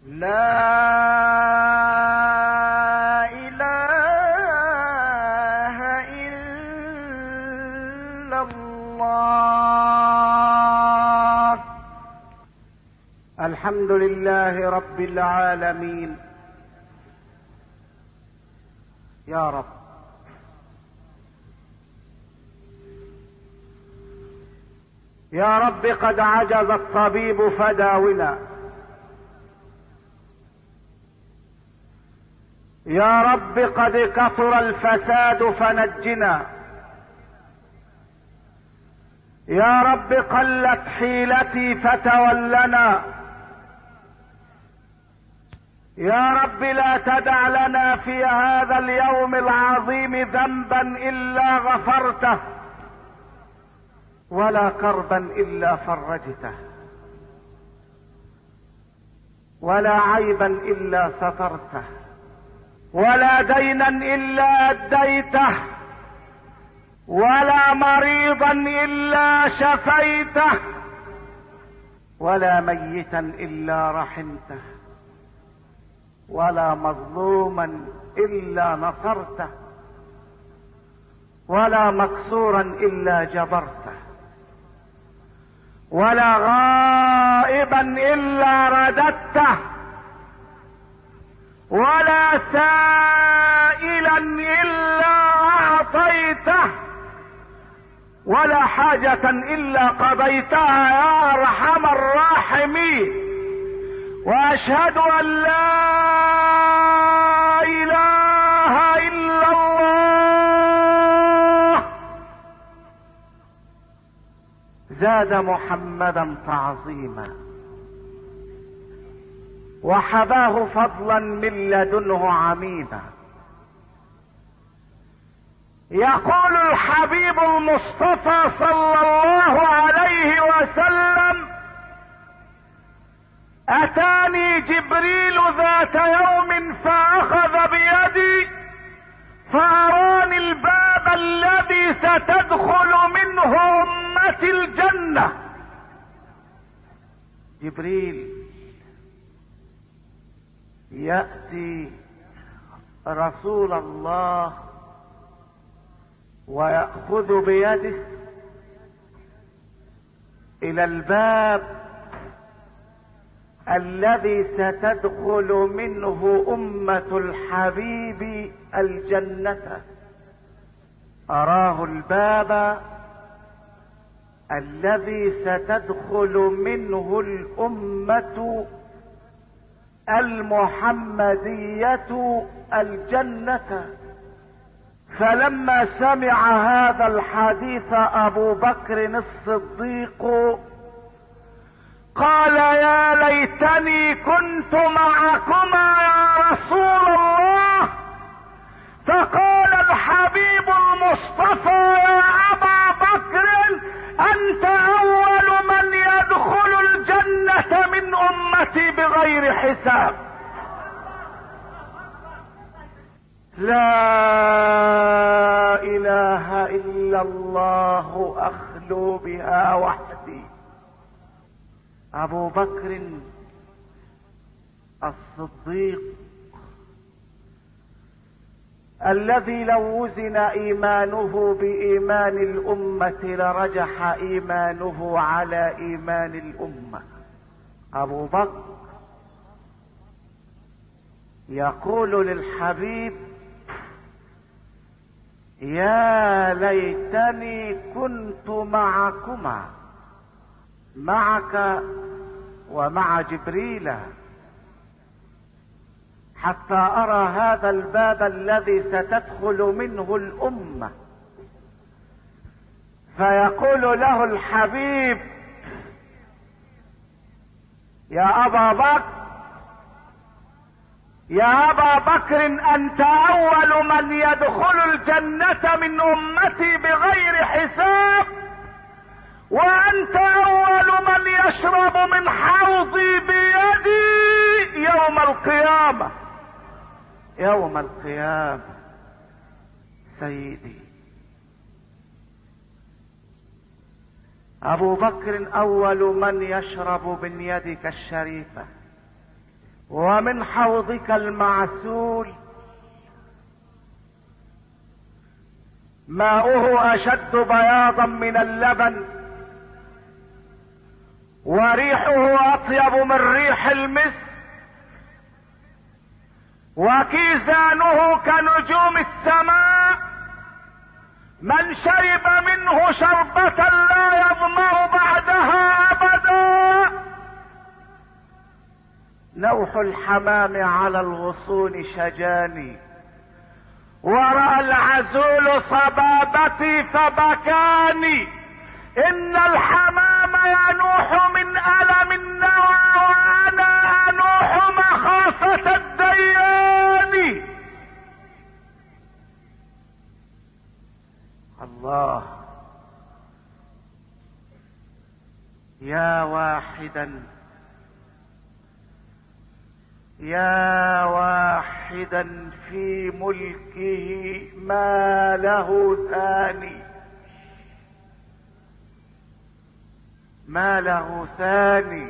لا إله إلا الله. الحمد لله رب العالمين. يا رب، يا رب قد عجز الطبيب فداونا. يا رب قد كثر الفساد فنجنا. يا رب قلت حيلتي فتولنا. يا رب لا تدع لنا في هذا اليوم العظيم ذنبا إلا غفرته، ولا كربا إلا فرجته، ولا عيبا إلا سترته، ولا دينا إلا أديته، ولا مريضا إلا شفيته، ولا ميتا إلا رحمته، ولا مظلوما إلا نصرته، ولا مكسورا إلا جبرته، ولا غائبا إلا رددته، ولا سائلا إلا أعطيته، ولا حاجة إلا قضيتها يا أرحم الراحمين. وأشهد أن لا إله إلا الله. زاد محمدا تعظيما وحباه فضلا من لدنه عميما. يقول الحبيب المصطفى صلى الله عليه وسلم: أتاني جبريل ذات يوم فأخذ بيدي فأراني الباب الذي ستدخل منه أمتي الجنة. جبريل يأتي رسول الله ويأخذ بيده إلى الباب الذي ستدخل منه أمة الحبيب الجنة. أراه الباب الذي ستدخل منه الأمة المحمدية الجنة. فلما سمع هذا الحديث أبو بكر الصديق قال: يا ليتني كنت معكما يا رسول الله. فقال الحبيب المصطفى: يا أبا بكر، أنت أول من يدخل الجنة من أمتي بغير حساب. لا إله إلا الله أخلو بها وحدي. أبو بكر الصديق الذي لو وزن إيمانه بإيمان الأمة لرجح إيمانه على إيمان الأمة. أبو بكر يقول للحبيب: يا ليتني كنت معكما، معك ومع جبريل، حتى أرى هذا الباب الذي ستدخل منه الأمة. فيقول له الحبيب: يا أبا بكر، يا أبا بكر، أنت أول من يدخل الجنة من أمتي بغير حساب، وأنت أول من يشرب من حوضي بيدي يوم القيامة. يوم القيامة سيدي. أبو بكر أول من يشرب من يدك الشريفة، ومن حوضك المعسول ماؤه اشد بياضا من اللبن، وريحه اطيب من ريح المسك، وكيزانه كنجوم السماء، من شرب منه شربة لا يظمأ بعدها ابدا. نوح الحمام على الغصون شجاني، ورأى العزول صبابتي فبكاني. ان الحمام ينوح من ألم النوى، وانا انوح مخافة الديان. الله، يا واحدا يا واحدا في ملكه ما له ثاني، ما له ثاني.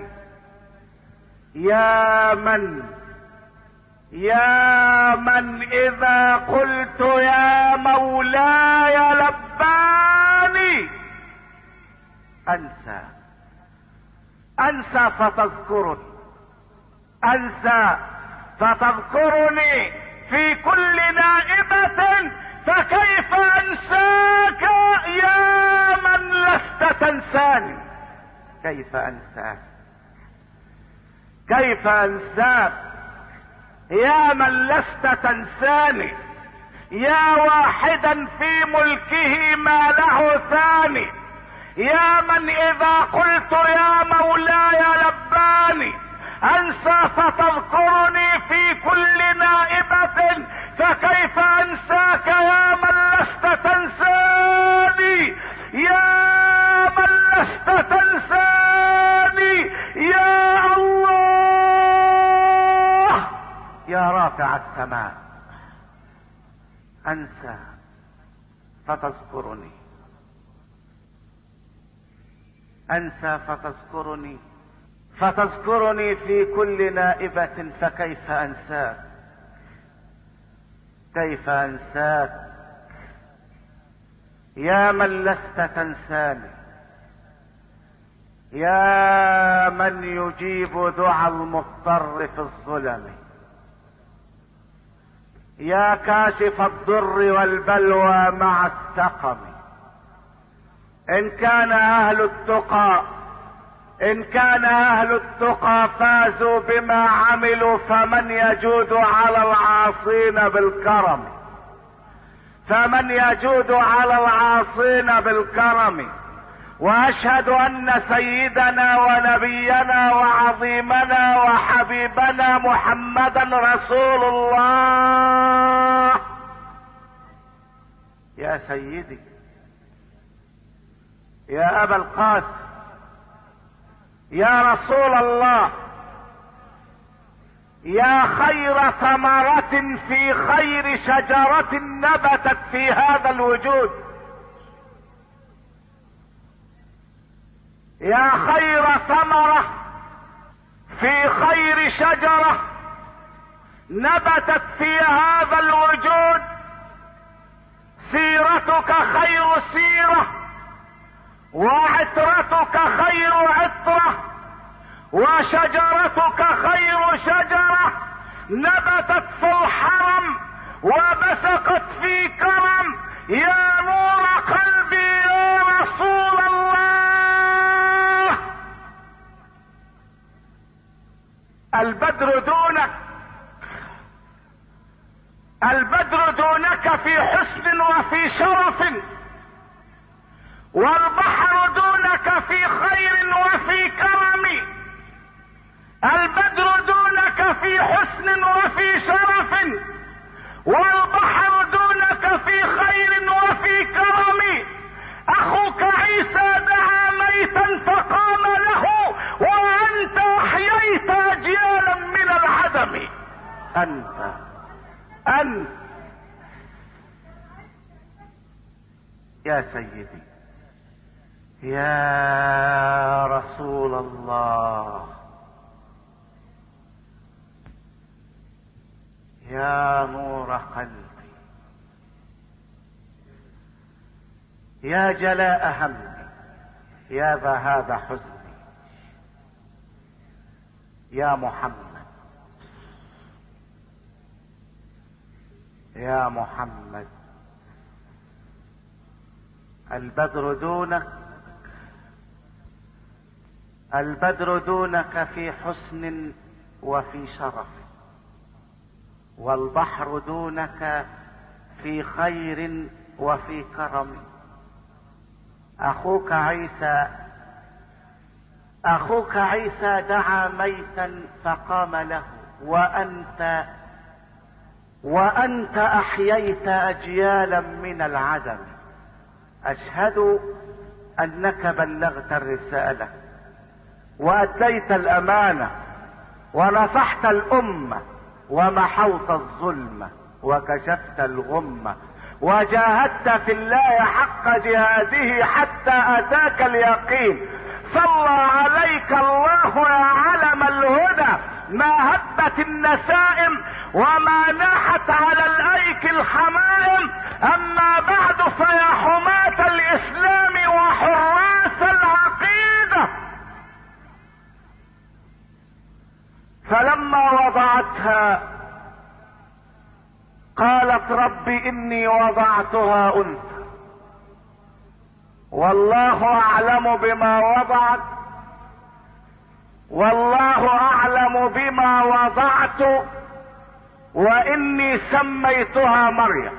يا من اذا قلت يا مولاي لباني. انسى فتذكرني، انسى فتذكرني في كل نائبة، فكيف انساك يا من لست تنساني؟ كيف انساك؟ كيف انساك يا من لست تنساني؟ يا واحدا في ملكه ما له ثاني، يا من اذا قلت يا مولاي لباني. انسى فتذكرني في كل نائبة، فكيف انساك يا من لست تنساني؟ يا من لست تنساني يا الله، يا رافع السماء. انسى فتذكرني، انسى فتذكرني في كل نائبة، فكيف انساك؟ كيف انساك يا من لست تنساني؟ يا من يجيب دعاء المضطر في الظلم، يا كاشف الضر والبلوى مع السقم. ان كان اهل التقى فازوا بما عملوا، فمن يجود على العاصين بالكرم، فمن يجود على العاصين بالكرم. واشهد ان سيدنا ونبينا وعظيمنا وحبيبنا محمدا رسول الله. يا سيدي يا ابا القاسم، يا رسول الله، يا خير ثمرة في خير شجرة نبتت في هذا الوجود، يا خير ثمرة في خير شجرة نبتت في هذا الوجود. سيرتك خير سيرة، وعطرتك خير عطرة، وشجرتك خير شجرة نبتت في الحرم وبسقت في كرم. يا نور قلبي يا رسول الله، البدر دونك في حسن وفي شرف، والبحر دونك في خير وفي كرم. البدر دونك في حسن وفي شرف، والبحر دونك في خير وفي كرم. اخوك عيسى دعا ميتا فقام له، وانت احييت اجيالا من العدم. انت يا سيدي يا رسول الله. يا نور قلبي، يا جلاء همي، يا ذهاب حزني، يا محمد، يا محمد. البدر دونك، البدر دونك في حسن وفي شرف، والبحر دونك في خير وفي كرم. اخوك عيسى، اخوك عيسى دعا ميتا فقام له، وانت احييت اجيالا من العدم. اشهد انك بلغت الرسالة واديت الامانة ونصحت الامة ومحوت الظلم وكشفت الغمة وجاهدت في الله حق جهاده حتى اتاك اليقين. صلى عليك الله يا علم الهدى، ما هبت النسائم وما ناحت على الايك الحمائم. اما بعد فيا حماة الاسلام وحراس العقيدة، فلما وضعتها قالت رب اني وضعتها انثى والله اعلم بما وضعت والله اعلم بما وضعت واني سميتها مريم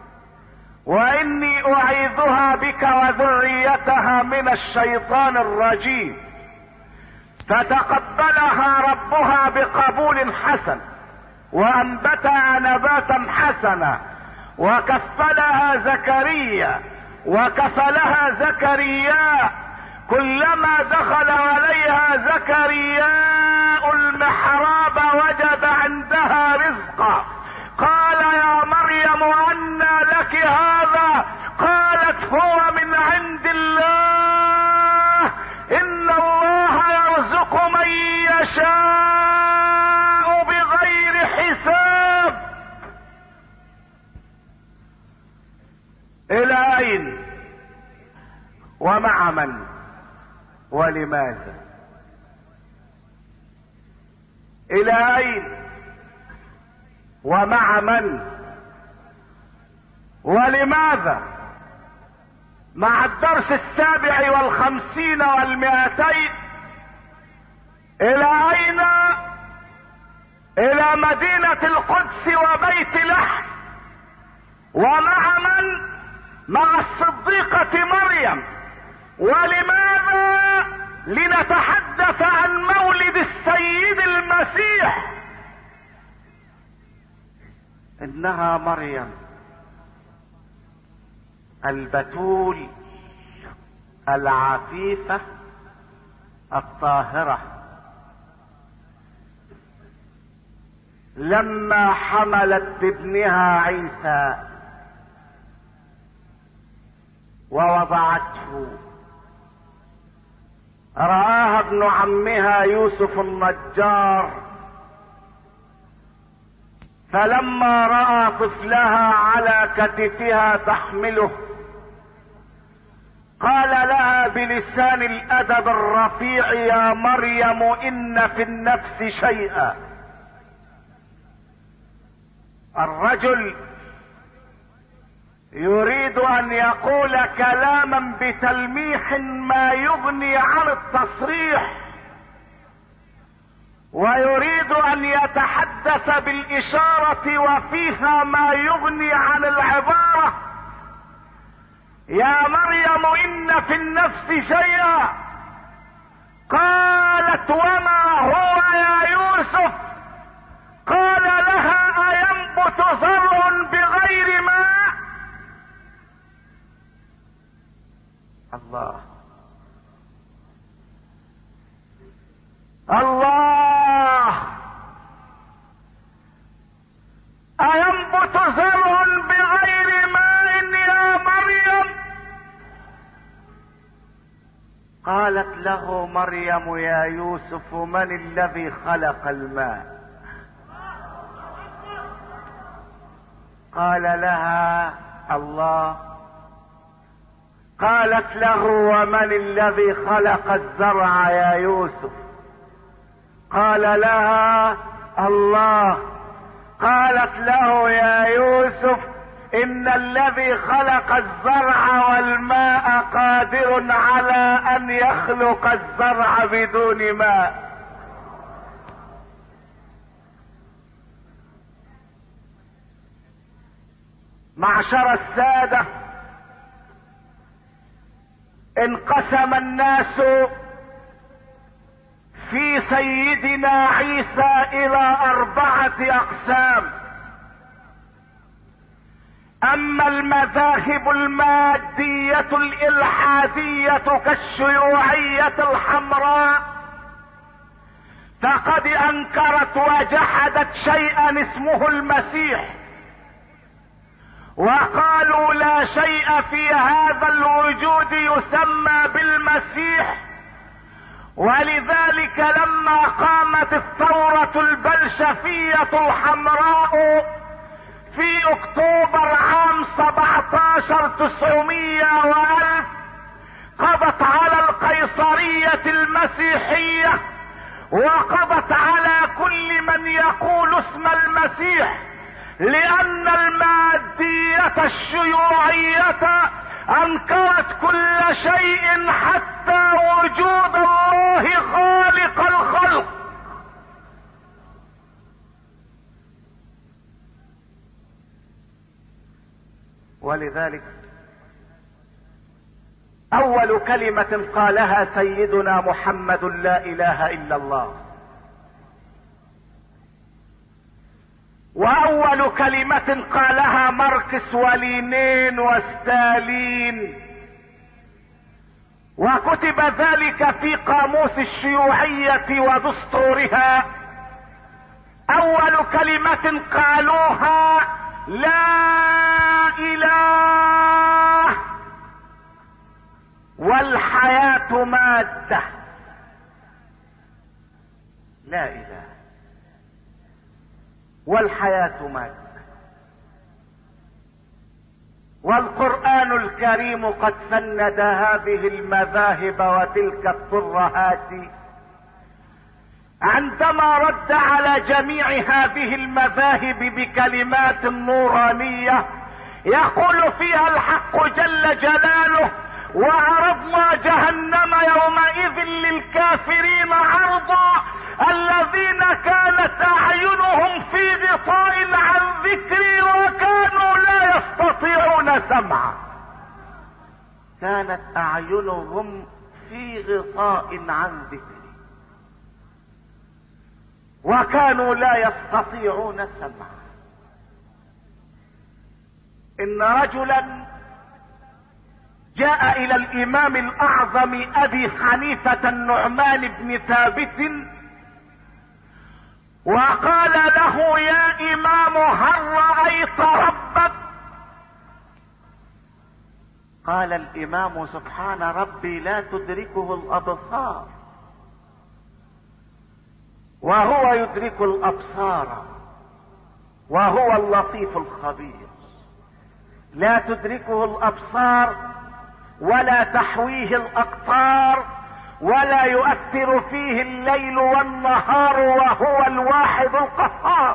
واني اعيذها بك وذريتها من الشيطان الرجيم. فتقبلها ربها بقبول حسن وانبتها نباتا حسنا وكفلها زكريا كلما دخل عليها زكرياء المحراب وجد عندها رزقا. قال يا مريم أنى لك هذا؟ قالت هو من عند الله، إن الله يرزق من يشاء بغير حساب. إلى أين ومع من ولماذا؟ إلى أين ومع من ولماذا؟ مع الدرس 57 و200. إلى أين؟ إلى مدينة القدس وبيت لحم. ومع من؟ مع الصديقة مريم. ولماذا؟ لنتحدث عن مولد السيد المسيح. انها مريم البتول العفيفة الطاهرة، لما حملت بابنها عيسى ووضعته رآها ابن عمها يوسف النجار، فلما رأى طفلها على كتفها تحمله قال لها بلسان الأدب الرفيع يا مريم إن في النفس شيئا. الرجل يريد ان يقول كلاما بتلميح ما يغني عن التصريح، ويريد ان يتحدث بالاشارة وفيها ما يغني عن العبارة. يا مريم ان في النفس شيئا. قالت وما هو يا يوسف؟ قال لها اينبت زرع بغير ماء؟ الله الله، اينبت زرع بغير ماء يا مريم؟ قالت له مريم يا يوسف من الذي خلق الماء؟ قال لها الله. قالت له ومن الذي خلق الزرع يا يوسف؟ قال لها الله. قالت له يا يوسف ان الذي خلق الزرع والماء قادر على ان يخلق الزرع بدون ماء. معشر السادة، انقسم الناس في سيدنا عيسى الى 4 اقسام. اما المذاهب المادية الالحادية كالشيوعية الحمراء فقد انكرت وجحدت شيئا اسمه المسيح، وقالوا لا شيء في هذا الوجود يسمى بالمسيح. ولذلك لما قامت الثورة البلشفية الحمراء في اكتوبر عام 17,900 قضت على القيصرية المسيحية وقضت على كل من يقول اسم المسيح، لان المادية الشيوعية انكرت كل شيء حتى وجود الله خالق الخلق. ولذلك اول كلمة قالها سيدنا محمد لا اله الا الله، واول كلمة قالها ماركس ولينين وستالين، وكتب ذلك في قاموس الشيوعية ودستورها. اول كلمة قالوها لا اله، والحياة مادة. لا اله والحياة مادة. والقرآن الكريم قد فند هذه المذاهب وتلك الترهات عندما رد على جميع هذه المذاهب بكلمات نورانية يقول فيها الحق جل جلاله: وعرضنا جهنم يومئذ للكافرين عرضا الذين كانت اعينهم في غطاء عن ذكري وكانوا لا يستطيعون سمعا. كانت اعينهم في غطاء عن ذكري وكانوا لا يستطيعون سمعا. ان رجلا جاء الى الامام الاعظم ابي حنيفة النعمان بن ثابت وقال له: يا امام هل رأيت ربك؟ قال الامام: سبحان ربي لا تدركه الابصار وهو يدرك الابصار وهو اللطيف الخبير. لا تدركه الابصار ولا تحويه الاقطار ولا يؤثر فيه الليل والنهار وهو الواحد القهار.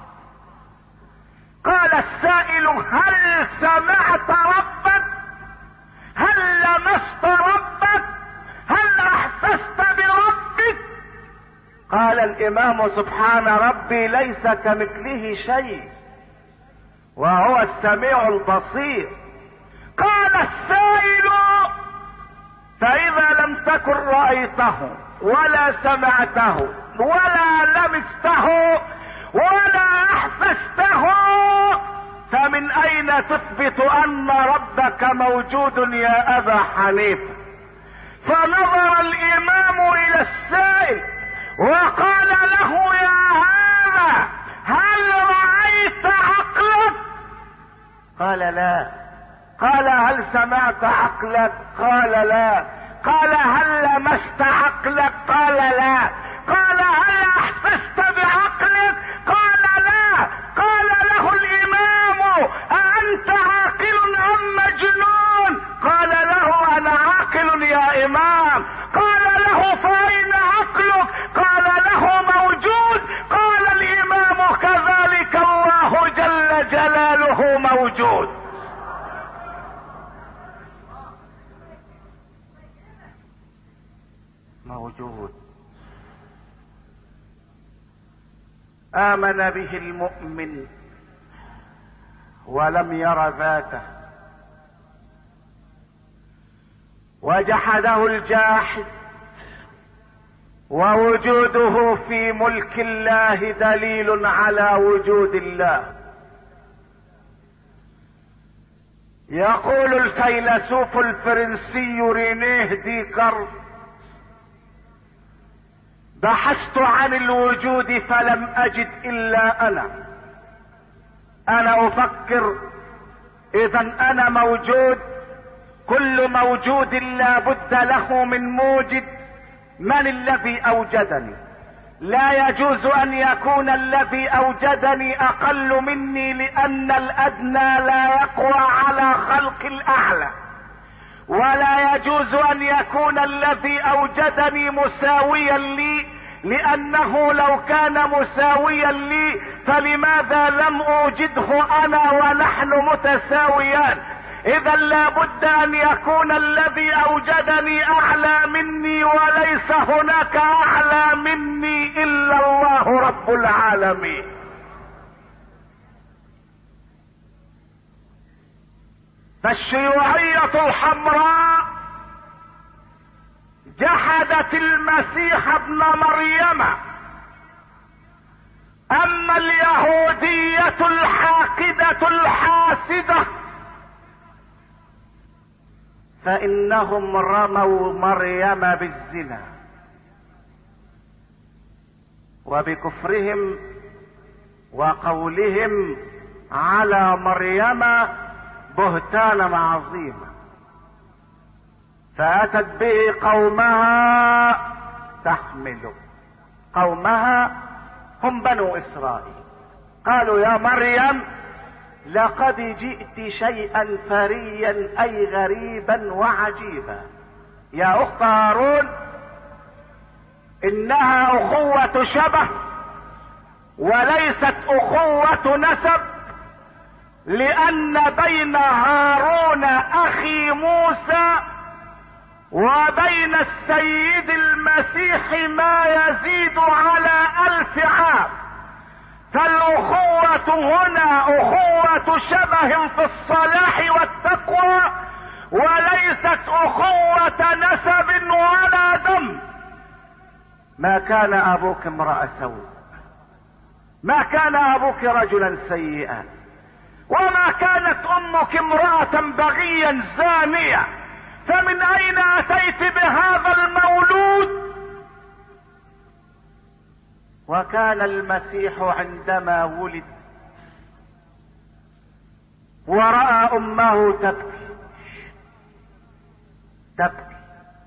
قال السائل: هل سمعت ربك؟ هل لمست ربك؟ هل احسست بربك؟ قال الامام: سبحان ربي ليس كمثله شيء وهو السميع البصير. قال السائل: فاذا لم تكن رأيته ولا سمعته ولا لمسته ولا احسسته فمن اين تثبت ان ربك موجود يا ابا حنيفة؟ فنظر الامام الى السائل وقال له: يا هذا هل رأيت عقلك؟ قال: لا. قال: هل سمعت عقلك؟ قال: لا. قال: هل لمست عقلك؟ قال: لا. قال: هل احسست بعقلك؟ قال: لا. قال له الامام: آمن به المؤمن ولم ير ذاته، وجحده الجاحد، ووجوده في ملك الله دليل على وجود الله. يقول الفيلسوف الفرنسي رينيه ديكارت: بحثت عن الوجود فلم اجد الا انا افكر اذا انا موجود، كل موجود لا بد له من موجد. من الذي اوجدني؟ لا يجوز ان يكون الذي اوجدني اقل مني، لان الادنى لا يقوى على خلق الاعلى، ولا يجوز ان يكون الذي اوجدني مساويا لي، لانه لو كان مساويا لي فلماذا لم اوجده انا ونحن متساويان؟ اذا لا بد ان يكون الذي اوجدني اعلى مني، وليس هناك اعلى مني الا الله رب العالمين. فالشيوعية الحمراء جحدت المسيح ابن مريم، اما اليهودية الحاقدة الحاسدة فانهم رموا مريم بالزنا، وبكفرهم وقولهم على مريم بهتانا عظيما، فاتت به قومها تحمله. قومها هم بنو اسرائيل. قالوا: يا مريم لقد جئت شيئا فريا، اي غريبا وعجيبا. يا اخت هارون، انها اخوة شبه وليست اخوة نسب، لان بين هارون اخي موسى وبين السيد المسيح ما يزيد على 1000 عام. فالاخوة هنا اخوة شبه في الصلاح والتقوى، وليست اخوة نسب ولا دم. ما كان ابوك امرأ سوء، ما كان ابوك رجلا سيئا، وما كانت امك امرأة بغيا زانية، فمن اين اتيت بهذا المولود؟ وكان المسيح عندما ولد ورأى امه تبكي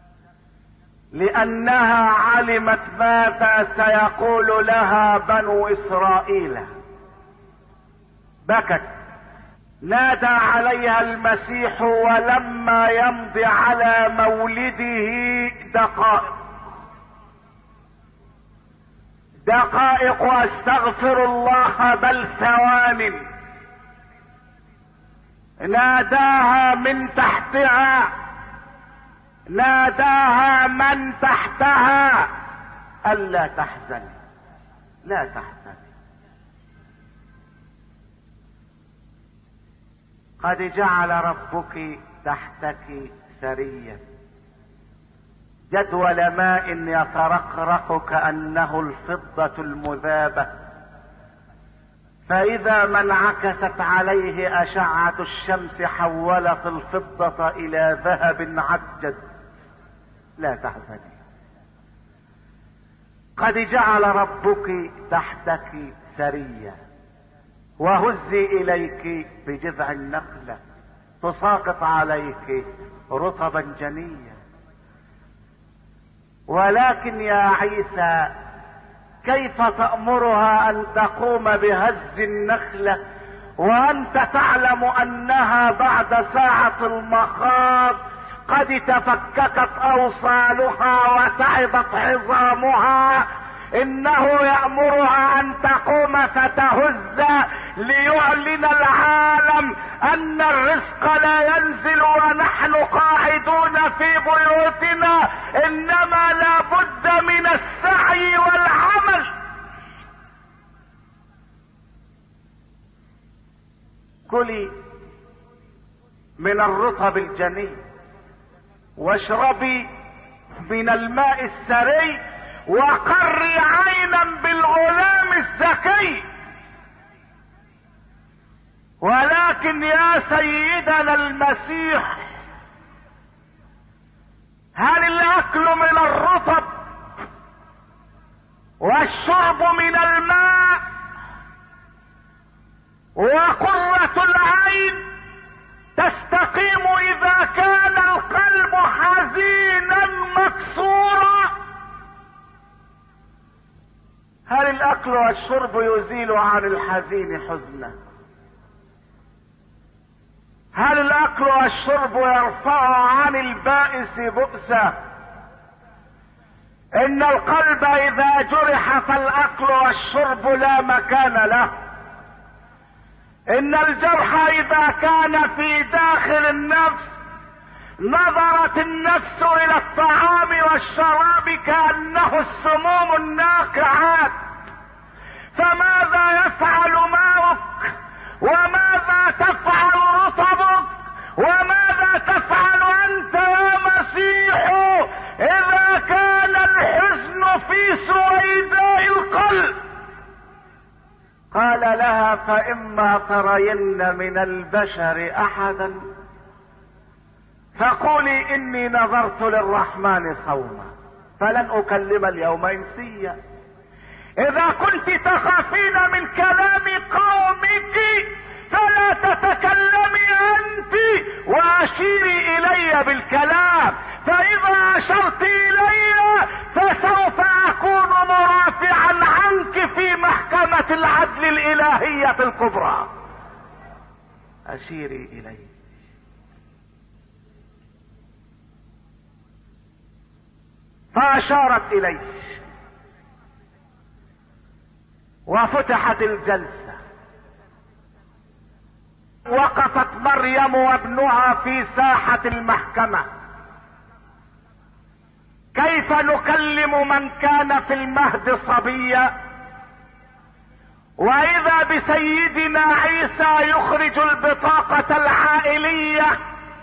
لانها علمت ماذا سيقول لها بنو اسرائيل. بكت. نادى عليها المسيح ولما يمضي على مولده دقائق واستغفر الله بل ثوان، ناداها من تحتها، ناداها من تحتها: ألا تحزني، لا تحزني، قد جعل ربك تحتك سريا جدول ماء يترقرق كأنه الفضة المذابة، فإذا ما انعكست عليه أشعة الشمس حولت الفضة إلى ذهب عجد. لا تحزني، قد جعل ربك تحتك سريا، وهزي إليك بجذع النخلة تساقط عليك رطبا جنيا. ولكن يا عيسى، كيف تأمرها ان تقوم بهز النخلة وانت تعلم انها بعد ساعة المخاض قد تفككت اوصالها وتعبت عظامها؟ انه يأمرها ان تقوم فتهز ليعلن العالم ان الرزق لا ينزل ونحن قاعدون في بيوتنا، انما لا بد من السعي والعمل. كلي من الرطب الجني واشربي من الماء السري وقري عينا بالغلام الزكي. ولكن يا سيدنا المسيح، هل الاكل من الرطب والشرب من الماء وقرة العين تستقيم اذا كان القلب حزينا مكسورا؟ هل الاكل والشرب يزيل عن الحزين حزنه؟ هل الاكل والشرب يرفع عن البائس بؤسه؟ ان القلب اذا جرح فالاكل والشرب لا مكان له. ان الجرح اذا كان في داخل النفس نظرت النفس الى الطعام والشراب كأنه السموم الناقعات. فماذا يفعل ماؤك؟ وماذا تفعل رطبك؟ وماذا تفعل انت يا مسيح اذا كان الحزن في سويداء القلب؟ قال لها: فإما ترين من البشر احدا فقولي اني نذرت للرحمن صوما فلن اكلم اليوم انسيا. اذا كنت تخافين من كلام قومك فلا تتكلمي انت واشيري الي بالكلام، فاذا اشرت الي فسوف اكون مرافعا عنك في محكمة العدل الالهية الكبرى. اشيري الي. فاشارت اليه وفتحت الجلسة. وقفت مريم وابنها في ساحة المحكمة. كيف نكلم من كان في المهد صبيا؟ واذا بسيدنا عيسى يخرج البطاقة العائلية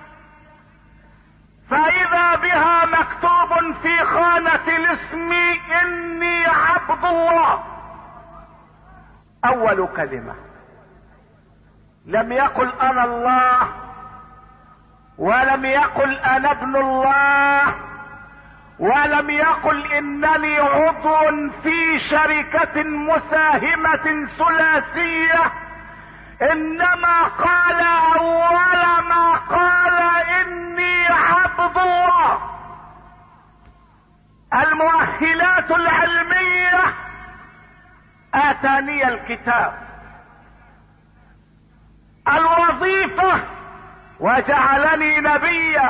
فاذا بها مكتوب في خانة الاسم: اني عبد الله. اول كلمة لم يقل انا الله، ولم يقل انا ابن الله، ولم يقل انني عضو في شركة مساهمة ثلاثية، انما قال اول ما قال: اني عبد الله. المؤهلات العلمية: اتاني الكتاب. الوظيفة: وجعلني نبيا.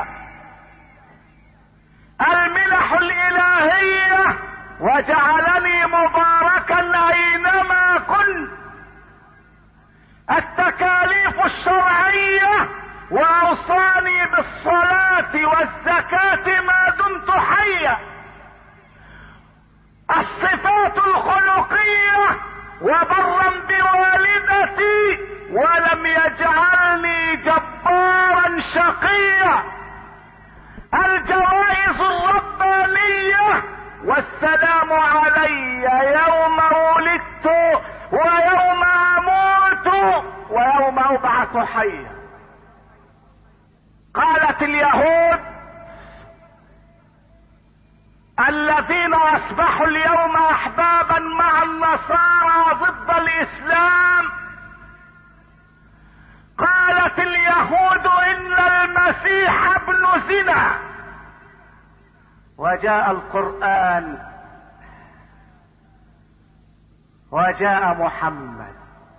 المنح الالهية: وجعلني مباركا اينما كنت. التكاليف الشرعية: واوصاني بالصلاة والزكاة ما دمت حيا. الصفات الخلقية: وبرا بوالدتي ولم يجعلني جبارا شقيا. الجوائز الربانية: والسلام علي يوم ولدت ويوم اموت ويوم ابعث حيا. قالت اليهود الذين اصبحوا اليوم احبابا مع النصارى ضد الاسلام، قالت اليهود ان المسيح ابن زنا. وجاء القرآن وجاء محمد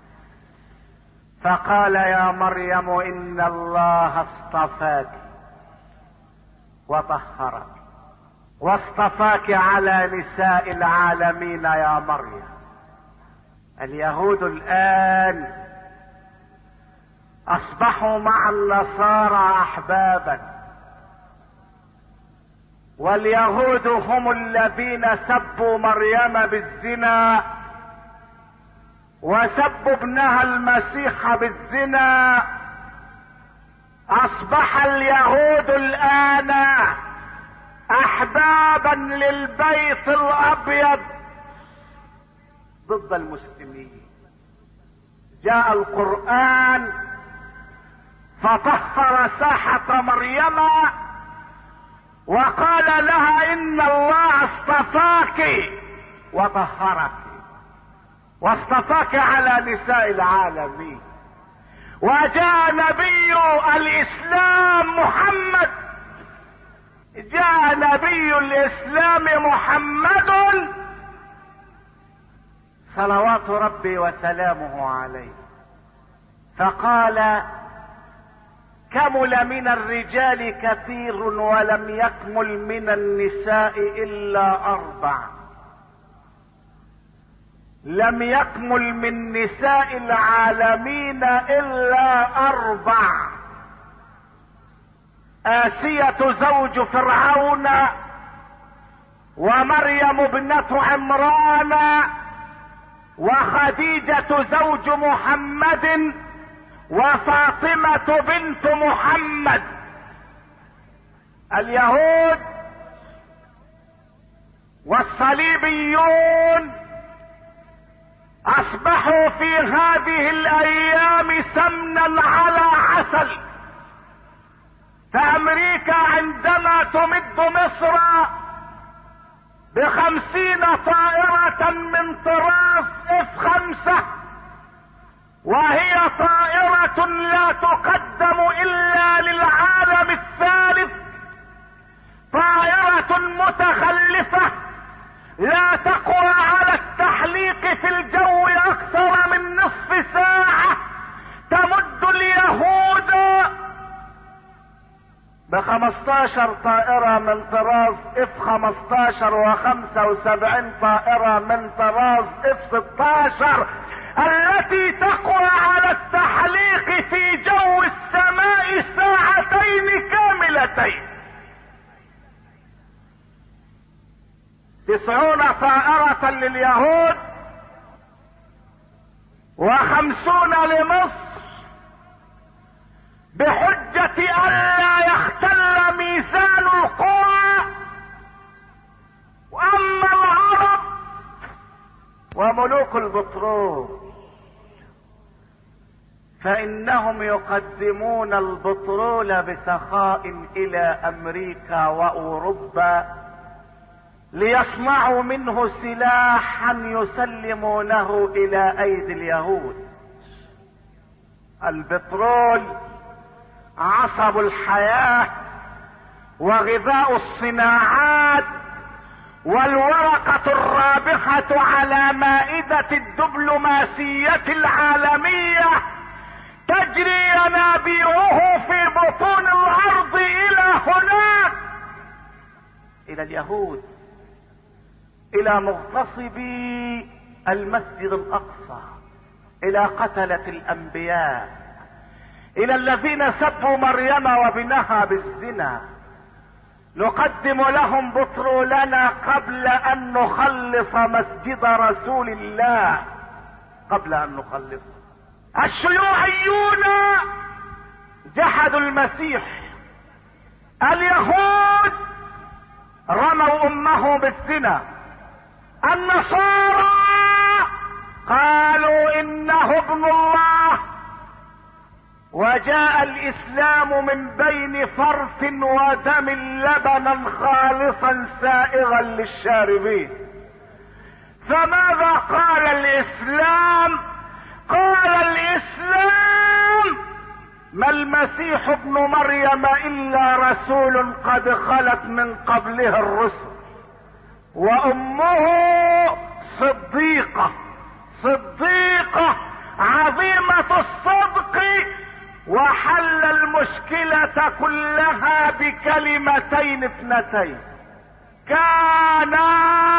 فقال: يا مريم ان الله اصطفاك وطهرك واصطفاك على نساء العالمين يا مريم. اليهود الان اصبحوا مع النصارى احبابا، واليهود هم الذين سبوا مريم بالزنا وسب ابنها المسيح بالزنا، اصبح اليهود الان احبابا للبيت الابيض ضد المسلمين. جاء القرآن فطهر ساحة مريم وقال لها ان الله اصطفاك وطهرك واصطفاك على نساء العالمين. وجاء نبي الاسلام محمد، جاء نبي الاسلام محمد صلوات ربي وسلامه عليه، فقال كمل من الرجال كثير ولم يكمل من النساء الا 4. لم يكمل من نساء العالمين الا 4: آسية زوج فرعون، ومريم ابنة عمران، وخديجة زوج محمد، وفاطمة بنت محمد. اليهود والصليبيون اصبحوا في هذه الايام سمنا على عسل. فامريكا عندما تمد مصر ب50 طائرة من طراز F5، وهي طائرة لا تقدم الا للعالم الثالث، طائرة متخلفة لا تقوى على التحليق في الجو اكثر من نصف ساعة، تمد اليهود ب15 طائرة من طراز F-15 و75 طائرة من طراز F-16 التي تقوى على التحليق في جو السماء ساعتين كاملتين. 90 طائرة لليهود و50 لمصر، بحجة ألا يختل ميزان القوى. وأما العرب وملوك البترول فإنهم يقدمون البترول بسخاء إلى أمريكا وأوروبا ليصنعوا منه سلاحا يسلمونه إلى أيدي اليهود. البترول عصب الحياة وغذاء الصناعات، والورقة الرابحة على مائدة الدبلوماسية العالمية، تجري ينابيعه في بطون الارض الى هناك، الى اليهود، الى مغتصبي المسجد الاقصى، الى قتلة الانبياء، الى الذين سبوا مريم وابنها بالزنا. نقدم لهم بترولنا قبل ان نخلص مسجد رسول الله، قبل ان نخلصه. الشيوعيون جحدوا المسيح، اليهود رموا امه بالزنا، النصارى قالوا انه ابن الله، وجاء الاسلام من بين فرث ودم لبنا خالصا سائغا للشاربين. فماذا قال الاسلام؟ قال الاسلام ما المسيح ابن مريم الا رسول قد خلت من قبله الرسل، وامه صديقة، صديقة عظيمة الصدق، وحل المشكلة كلها بكلمتين اثنتين: كانا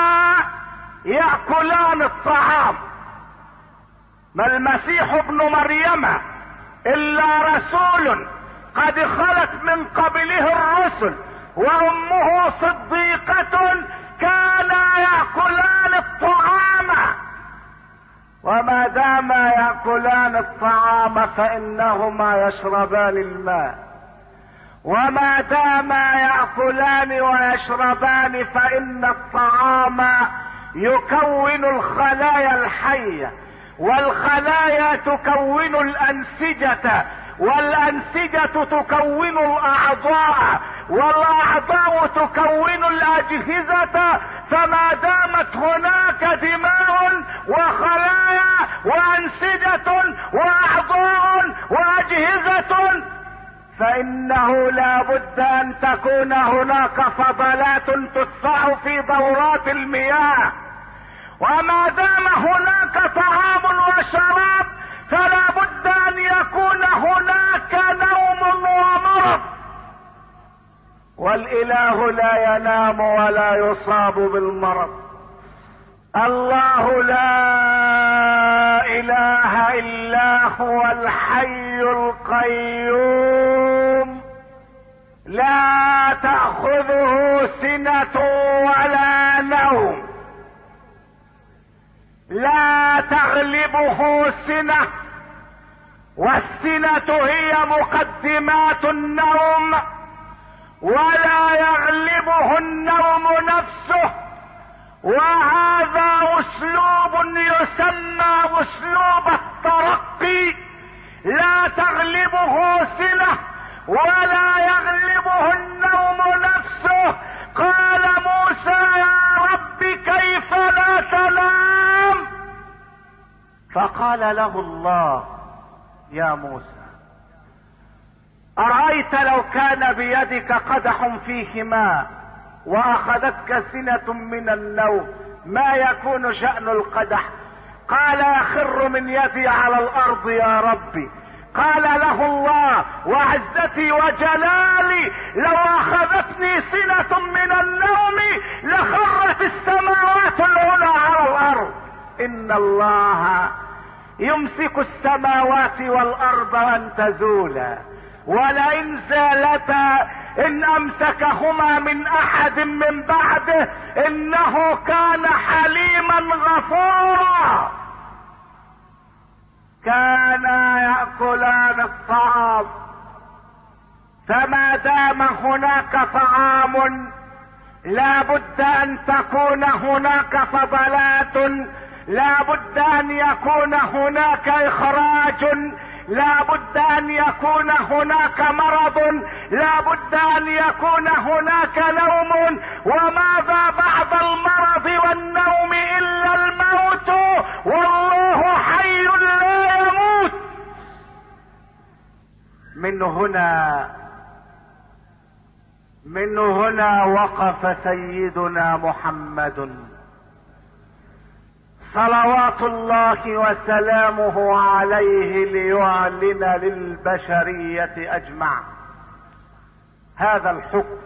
يأكلان الطعام. ما المسيح ابن مريم الا رسول قد خلت من قبله الرسل، وامه صديقة، كانا يأكلان الطعام. وما داما يأكلان الطعام فإنهما يشربان الماء، وما داما يأكلان ويشربان فإن الطعام يكون الخلايا الحية، والخلايا تكون الأنسجة، والأنسجة تكون الأعضاء، والأعضاء تكون الأجهزة. فما دامت هناك دماء وخلايا وأنسجة وأعضاء وأجهزة فإنه لا بد أن تكون هناك فضلات تدفع في دورات المياه. وما دام هناك طعام وشراب فلا بد أن يكون هناك نوم ومرض، والإله لا ينام ولا يصاب بالمرض. الله لا إله إلا هو الحي القيوم لا تأخذه سنة ولا نوم، لا تغلبه سنة، والسنة هي مقدمات النوم، ولا يغلبه النوم نفسه. وهذا اسلوب يسمى اسلوب الترقي، لا تغلبه سنة ولا يغلبه النوم نفسه. قال موسى يا رب كيف لا تنام؟ فقال له الله يا موسى أرأيت لو كان بيدك قدح فيه ماء وأخذتك سنة من النوم ما يكون شأن القدح؟ قال يخر من يدي على الأرض يا ربي. قال له الله وعزتي وجلالي لو أخذتني سنة من النوم لخرت السماوات العلى على الأرض. إن الله يمسك السماوات والأرض أن تزولا ولئن زالتا إن أمسكهما من أحد من بعده إنه كان حليما غفورا. كانا يأكلان الطعام، فما دام هناك طعام لا بد أن تكون هناك فضلات، لا بد أن يكون هناك إخراج، لا بد أن يكون هناك مرض، لا بد أن يكون هناك نوم. وماذا بعد المرض والنوم إلا الموت، والله حي لا يموت. من هنا وقف سيدنا محمد صلوات الله وسلامه عليه ليعلن للبشرية اجمع هذا الحكم.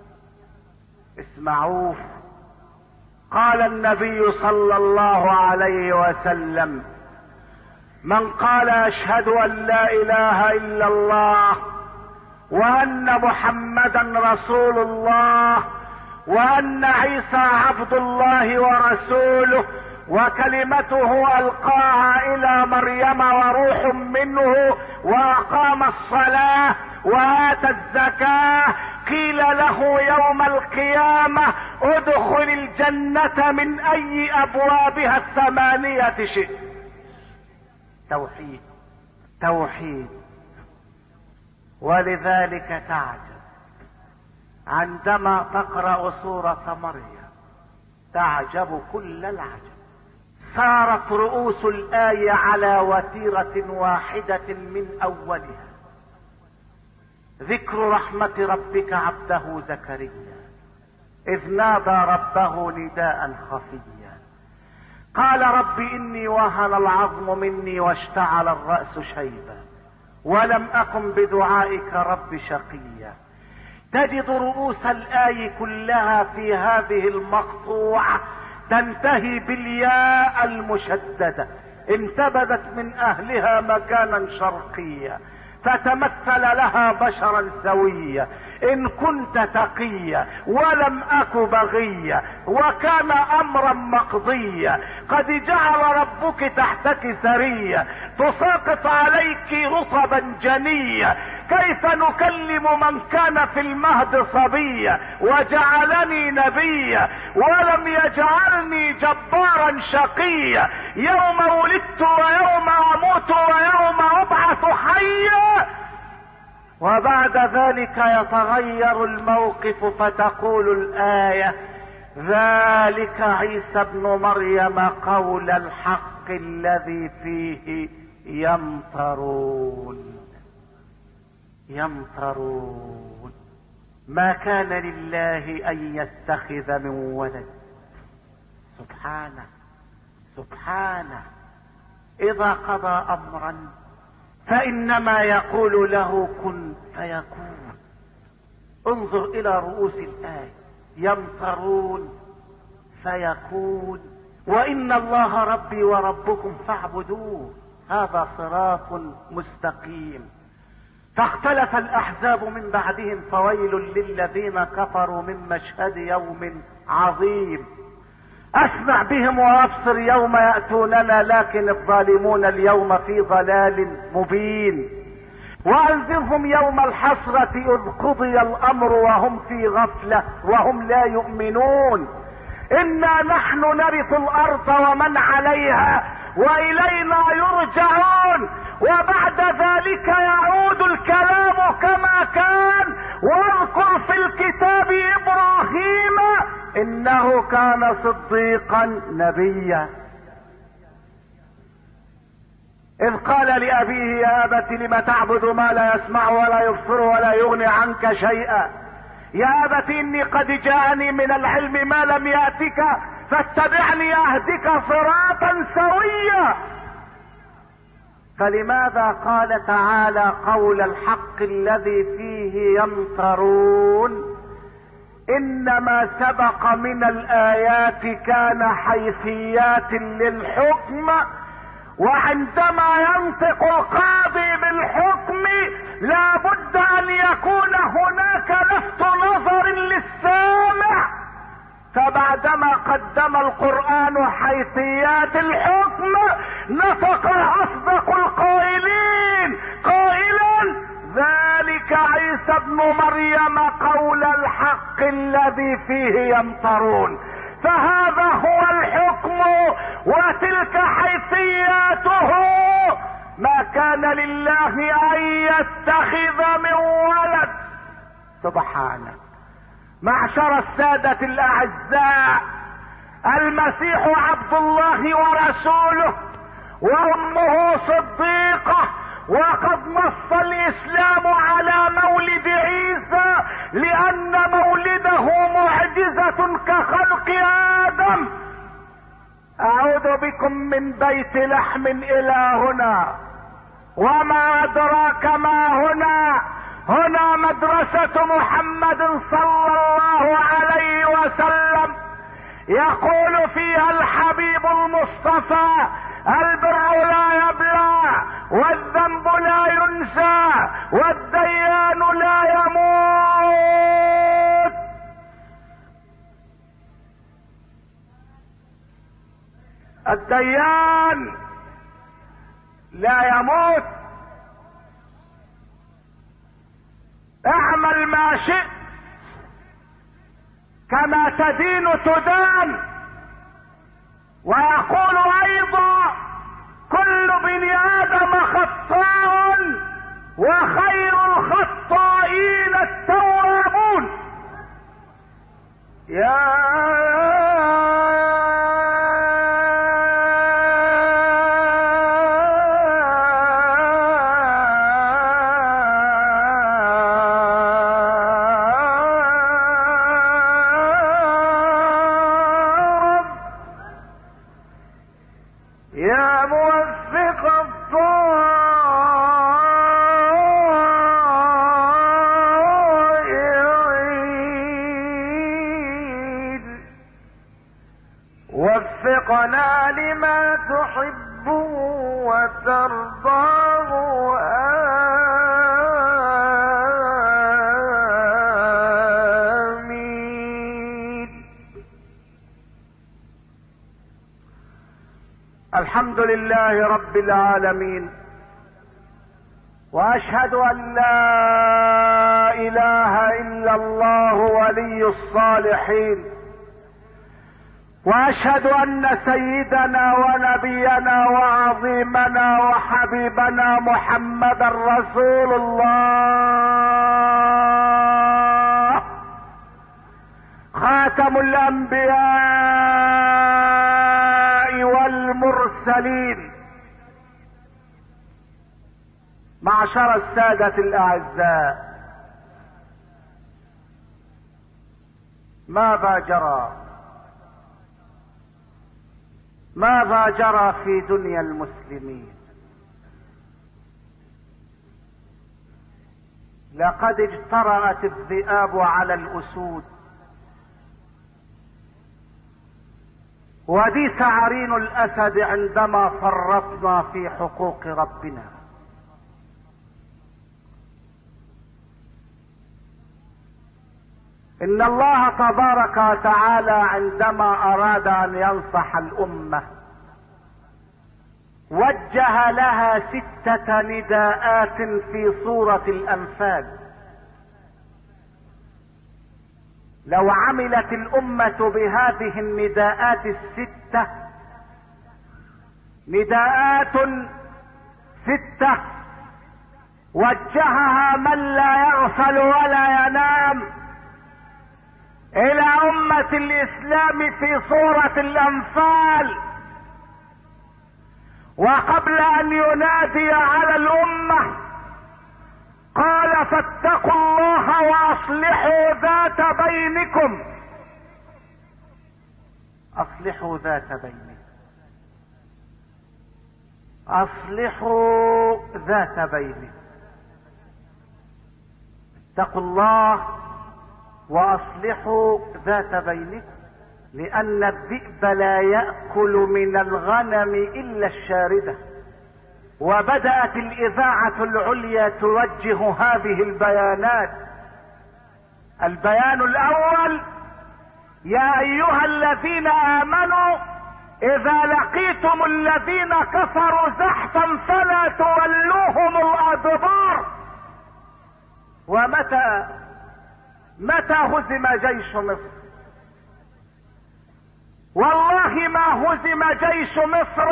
اسمعوه. قال النبي صلى الله عليه وسلم من قال اشهد ان لا اله الا الله وان محمدا رسول الله وان عيسى عبد الله ورسوله وكلمته القاها الى مريم وروح منه واقام الصلاة واتى الزكاة قيل له يوم القيامة ادخل الجنة من اي ابوابها الثمانية شئت. توحيد توحيد. ولذلك تعجب عندما تقرأ سورة مريم، تعجب كل العجب. صارت رؤوس الآية على وتيرة واحدة من أولها ذكر رحمة ربك عبده زكريا إذ نادى ربه نداء خفيا قال رب إني وهن العظم مني واشتعل الرأس شيبا ولم أكن بدعائك رب شقيا. تجد رؤوس الآية كلها في هذه المقطوعة تنتهي بالياء المشددة. انتبذت من أهلها مكانا شرقيا فتمثل لها بشرا سويا، ان كنت تقيا ولم اك بغيا وكان امرا مقضيا، قد جعل ربك تحتك سريا تساقط عليك رطبا جنيا، كيف نكلم من كان في المهد صبيا وجعلني نبيا ولم يجعلني جبارا شقيا، يوم ولدت ويوم اموت ويوم ابعث حيا. وبعد ذلك يتغير الموقف فتقول الآية: ذلك عيسى ابن مريم قول الحق الذي فيه يمترون. يمترون. ما كان لله ان يتخذ من ولد، سبحانه سبحانه، اذا قضى امرا فانما يقول له كن فيكون. انظر الى رؤوس الايه: يمترون فيكون، وان الله ربي وربكم فاعبدوه، هذا صراط مستقيم. فاختلف الاحزاب من بعدهم فويل للذين كفروا من مشهد يوم عظيم. اسمع بهم وابصر يوم ياتوننا لكن الظالمون اليوم في ضلال مبين. وانذرهم يوم الحسرة اذ قضي الامر وهم في غفلة وهم لا يؤمنون. انا نحن نرث الارض ومن عليها والينا يرجعون. وبعد ذلك يعود الكلام كما كان. واذكر في الكتاب ابراهيم انه كان صديقا نبيا، اذ قال لابيه يا ابت لم تعبد ما لا يسمع ولا يبصر ولا يغني عنك شيئا، يا ابت اني قد جاءني من العلم ما لم ياتك فاتبعني اهدك صراطا سويا. فلماذا قال تعالى قول الحق الذي فيه يمترون؟ انما سبق من الايات كان حيثيات للحكم، وعندما ينطق القاضي بالحكم لا بد ان يكون هناك لفت نظر للسامع. فبعدما قدم القرآن حيثيات الحكم نطق اصدق القائلين قائلا: ذلك عيسى ابن مريم قول الحق الذي فيه يمترون. فهذا هو الحكم وتلك حيثياته. ما كان لله ان يتخذ من ولد، سبحانه. معشر السادة الاعزاء، المسيح عبد الله ورسوله وامه صديقة، وقد نص الاسلام على مولد عيسى لان مولده معجزة كخلق ادم. اعود بكم من بيت لحم الى هنا، وما ادراك ما هنا. هنا مدرسة محمد صلى الله عليه وسلم، يقول فيها الحبيب المصطفى: البر لا يبلى والذنب لا ينسى والديان لا يموت. الديان لا يموت. اعمل ما شئت كما تدين تدان. ويقول ايضا: كل بني ادم خطاء وخير الخطائين التوابون. يا وفقنا لما تحب وترضاه لله رب العالمين، واشهد ان لا اله الا الله ولي الصالحين، واشهد ان سيدنا ونبينا وعظيمنا وحبيبنا محمدا رسول الله، خاتم الانبياء والمرسلين. معشر السادة الاعزاء، ماذا جرى في دنيا المسلمين؟ لقد اجترأت الذئاب على الاسود، وديس عرين الاسد عندما فرطنا في حقوق ربنا. ان الله تبارك وتعالى عندما اراد ان ينصح الامة وجه لها 6 نداءات في سورة الانفال. لو عملت الامة بهذه النداءات ال6، نداءات 6 وجهها من لا يغفل ولا ينام الى امة الاسلام في سورة الانفال. وقبل ان ينادي على الامة قال: فاتقوا الله واصلحوا ذات بينكم. اصلحوا ذات بينكم، اصلحوا ذات بينكم. اتقوا الله واصلحوا ذات بينكم، لان الذئب لا يأكل من الغنم الا الشاردة. وبدأت الاذاعة العليا توجه هذه البيانات. البيان الاول: يا ايها الذين امنوا اذا لقيتم الذين كفروا زحفا فلا تولوهم الادبار. متى هزم جيش مصر؟ والله ما هزم جيش مصر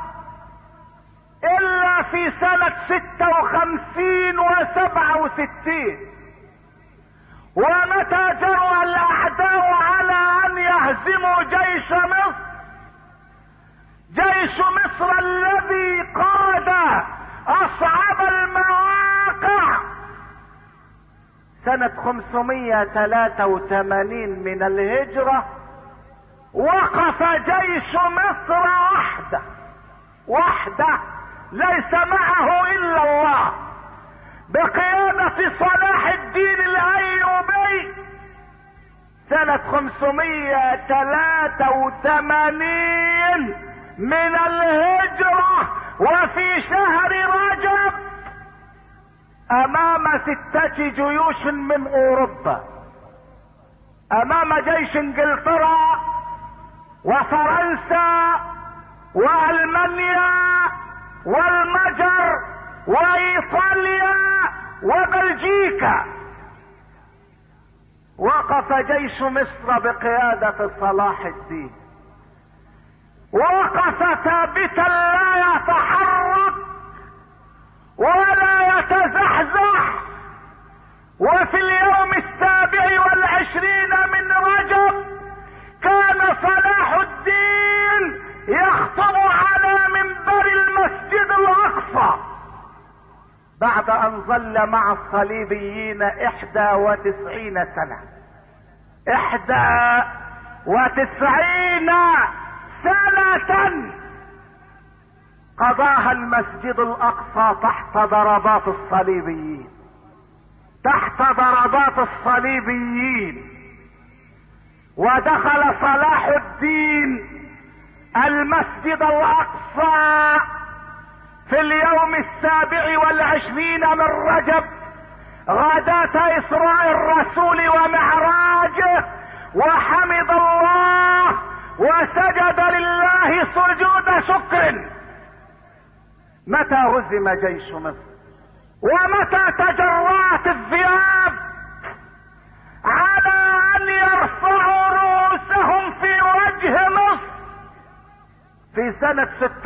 الا في سنة 56 و67. ومتى جرى الاعداء على ان يهزموا جيش مصر؟ جيش مصر الذي قاد اصعب المواقع سنة 583 من الهجرة، وقف جيش مصر وحده ليس معه الا الله، بقيادة صلاح الدين الايوبي سنة 583 من الهجرة، وفي شهر رجب، امام 6 جيوش من اوروبا، امام جيش انجلترا وفرنسا والمانيا والمجر وايطاليا وبلجيكا. وقف جيش مصر بقيادة صلاح الدين، وقف ثابتا لا يتحرك ولا يتزحزح. وفي اليوم 27 من رجب كان صلاح الدين يخطب على منبر المسجد الاقصى بعد ان ظل مع الصليبيين 91 سنة. 91 سنة قضاها المسجد الاقصى تحت ضربات الصليبيين، تحت ضربات الصليبيين. ودخل صلاح الدين المسجد الاقصى في اليوم 27 من رجب غداة اسراء الرسول ومعراجه، وحمد الله وسجد لله سجود شكر، متى هزم جيش مصر؟ ومتى تجرأت الذئاب على ان يرفعوا رؤوسهم في وجه مصر؟ في سنة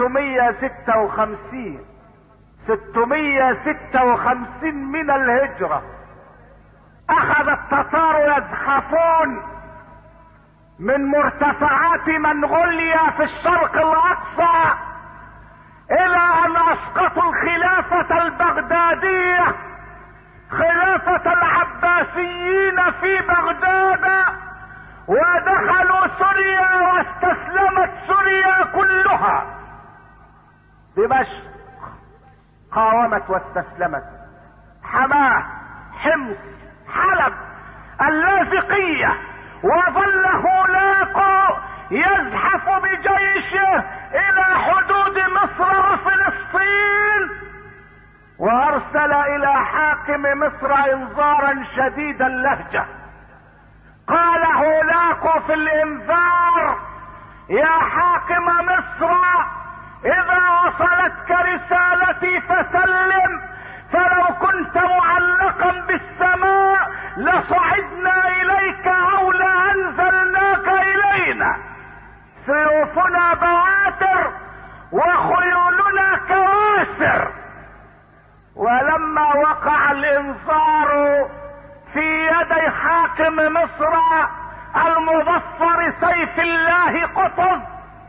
656 من الهجرة اخذ التتار يزحفون من مرتفعات منغوليا في الشرق الاقصى الى ان اسقطوا الخلافة البغدادية، خلافة العباسيين في بغداد، ودخلوا سوريا واستسلمت سوريا كلها. دمشق قاومت واستسلمت، حماه، حمص، حلب، اللاذقية، وظل هولاكو يزحف بجيشه الى حدود مصر وفلسطين، وارسل الى حاكم مصر انذارا شديد اللهجة. قال هولاكو في الانذار: يا حاكم مصر، اذا وصلتك رسالتي فسلم، فلو كنت معلقا بالسماء لصعدنا اليك او لانزلناك الينا. سيوفنا بواتر وخيولنا كواسر. ولما وقع الانذار في يدي حاكم مصر المظفر سيف الله قطز،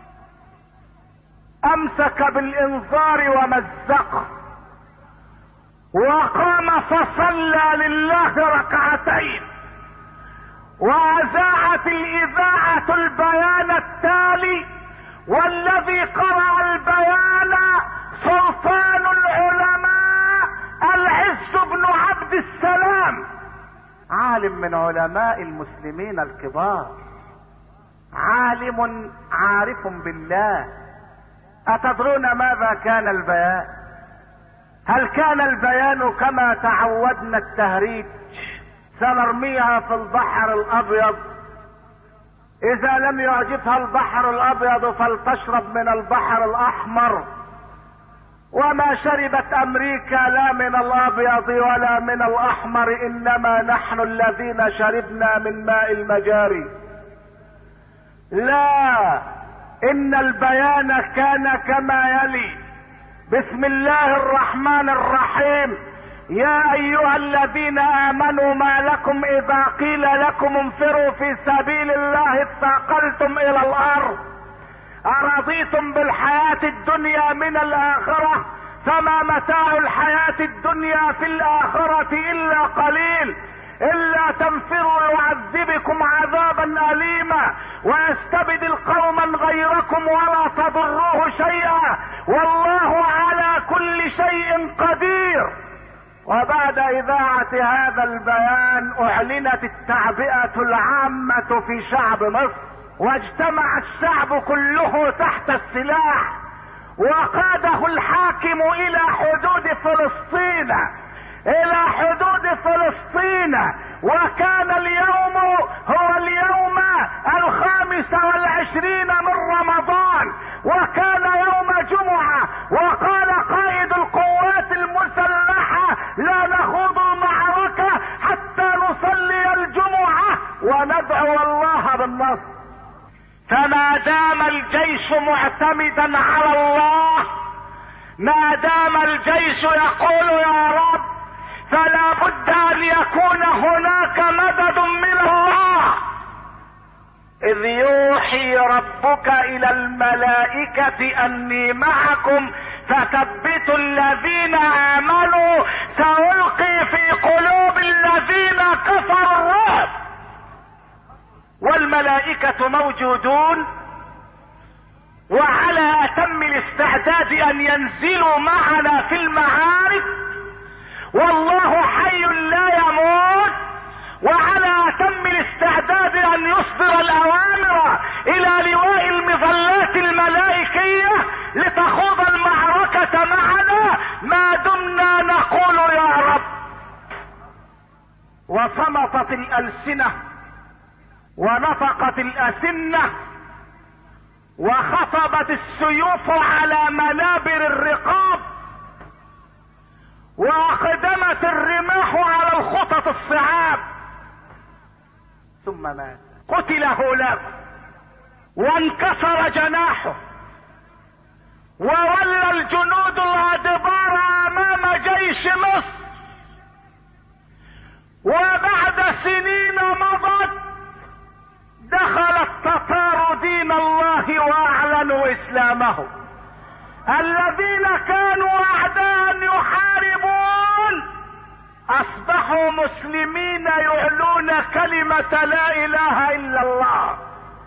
امسك بالانذار ومزقه، وقام فصلى لله ركعتين، واذاعت الاذاعة البيان التالي، والذي قرأ البيان سلطان العلماء العز بن عبد السلام، عالم من علماء المسلمين الكبار، عالم عارف بالله. اتدرون ماذا كان البيان؟ هل كان البيان كما تعودنا التهريج، سنرميها في البحر الابيض، اذا لم يعجبها البحر الابيض فلتشرب من البحر الاحمر؟ وما شربت امريكا لا من الابيض ولا من الاحمر، انما نحن الذين شربنا من ماء المجاري. لا، ان البيان كان كما يلي: بسم الله الرحمن الرحيم، يا ايها الذين امنوا ما لكم اذا قيل لكم انفروا في سبيل الله اثاقلتم الى الارض، ارضيتم بالحياة الدنيا من الاخرة، فما متاع الحياة الدنيا في الاخرة الا قليل، الا تنفروا يعذبكم عذابا اليما ويستبدل قوما غيركم ولا تضروه شيئا والله على كل شيء قدير. وبعد اذاعة هذا البيان اعلنت التعبئة العامة في شعب مصر، واجتمع الشعب كله تحت السلاح، وقاده الحاكم الى حدود فلسطين، الى حدود فلسطين. وكان اليوم هو اليوم 25 من رمضان، وكان يوم جمعة، وقال قائد القوات المسلحة: لا نخوض المعركة حتى نصلي الجمعة وندعو الله بالنصر. فما دام الجيش معتمدا على الله، ما دام الجيش يقول يا رب، فلا بد ان يكون هناك مدد من الله. اذ يوحي ربك الى الملائكة اني معكم فثبتوا الذين امنوا سألقي في قلوب الذين كفروا الرعب. والملائكة موجودون وعلى اتم الاستعداد ان ينزلوا معنا في المعارك، والله حي لا يموت، وعلى اتم الاستعداد ان يصدر الاوامر الى لواء المظلات الملائكية لتخوض المعركة معنا ما دمنا نقول يا رب. وصمتت الالسنة ونطقت الاسنة وخطبت السيوف على منابر الرقاب ثم مات. قتل هناك وانكسر جناحه، وولى الجنود الادبار امام جيش مصر، وبعد سنين مضت دخل التتار دين الله واعلنوا اسلامه. الذين كانوا اعداء يحاربون اصبحوا مسلمين يعلون كلمة لا اله الا الله.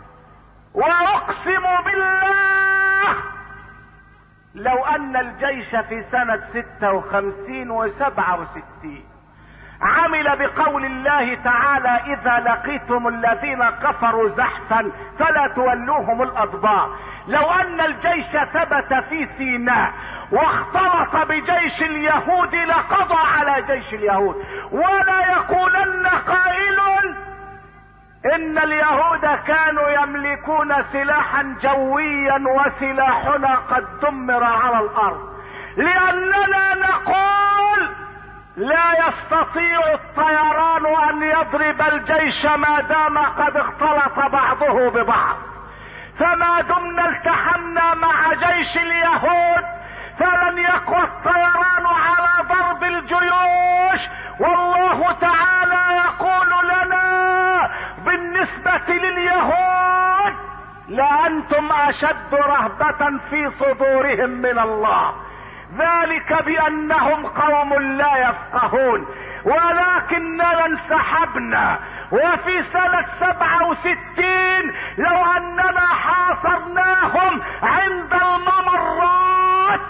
واقسم بالله لو ان الجيش في سنة 56 و67 عمل بقول الله تعالى اذا لقيتم الذين كفروا زحفا فلا تولوهم الادبار، لو ان الجيش ثبت في سيناء واختلط بجيش اليهود لقضى على جيش اليهود. ولا يقولن قائل ان اليهود كانوا يملكون سلاحا جويا وسلاحنا قد دمر على الارض، لاننا نقول لا يستطيع الطيران ان يضرب الجيش ما دام قد اختلط بعضه ببعض. فما دمنا التحمنا مع جيش اليهود فلن يقوى الطيران على ضرب الجيوش. والله تعالى يقول لنا بالنسبة لليهود لأنتم أشد رهبة في صدورهم من الله، ذلك بأنهم قوم لا يفقهون. ولكننا انسحبنا، وفي سنة 67 لو أننا حاصرناهم عند الممرات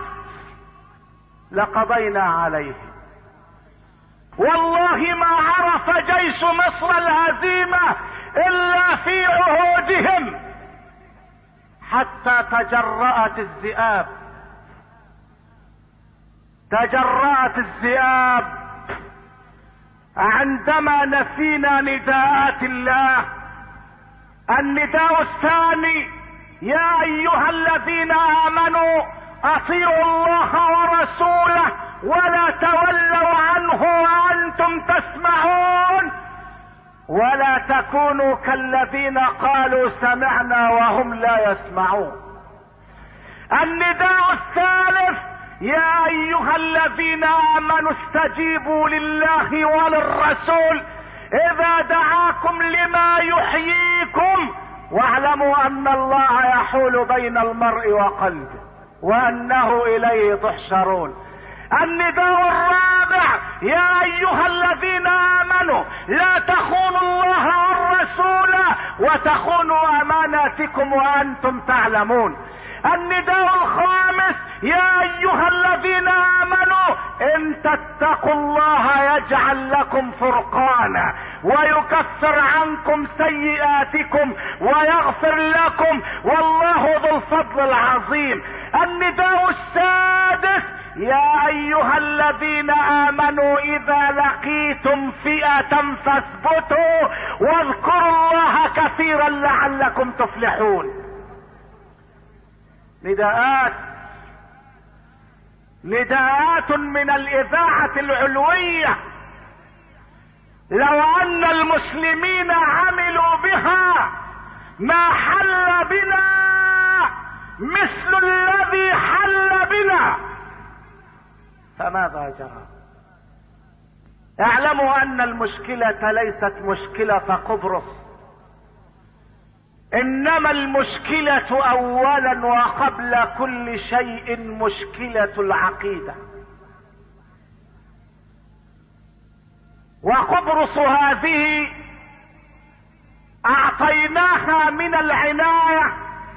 لقضينا عليهم. والله ما عرف جيش مصر الهزيمة إلا في عهودهم، حتى تجرأت الذئاب، تجرأت الذئاب عندما نسينا نداءات الله. النداء الثاني يا ايها الذين امنوا اطيعوا الله ورسوله ولا تولوا عنه وانتم تسمعون ولا تكونوا كالذين قالوا سمعنا وهم لا يسمعون. النداء الثالث يا ايها الذين امنوا استجيبوا لله وللرسول اذا دعاكم لما يحييكم واعلموا ان الله يحول بين المرء وقلبه وانه اليه تحشرون. النداء الرابع يا ايها الذين امنوا لا تخونوا الله والرسول وتخونوا اماناتكم وانتم تعلمون. النداء الخامس يا ايها الذين امنوا ان تتقوا الله يجعل لكم فرقانا ويكفر عنكم سيئاتكم ويغفر لكم والله ذو الفضل العظيم. النداء السادس يا ايها الذين امنوا اذا لقيتم فئة فاثبتوا واذكروا الله كثيرا لعلكم تفلحون. نداءات من الاذاعة العلوية لو ان المسلمين عملوا بها ما حل بنا مثل الذي حل بنا. فماذا جرى؟ اعلموا ان المشكلة ليست مشكلة قبرص، انما المشكلة اولا وقبل كل شيء مشكلة العقيدة. وقبرص هذه اعطيناها من العناية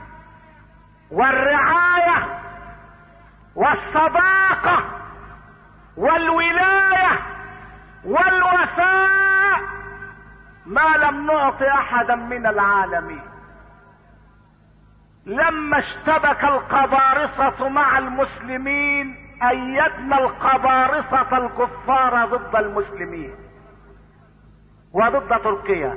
والرعاية والصداقة والولاية والوفاء ما لم نعطي احدا من العالمين. لما اشتبك القبارصة مع المسلمين ايدنا القبارصة الكفار ضد المسلمين وضد تركيا.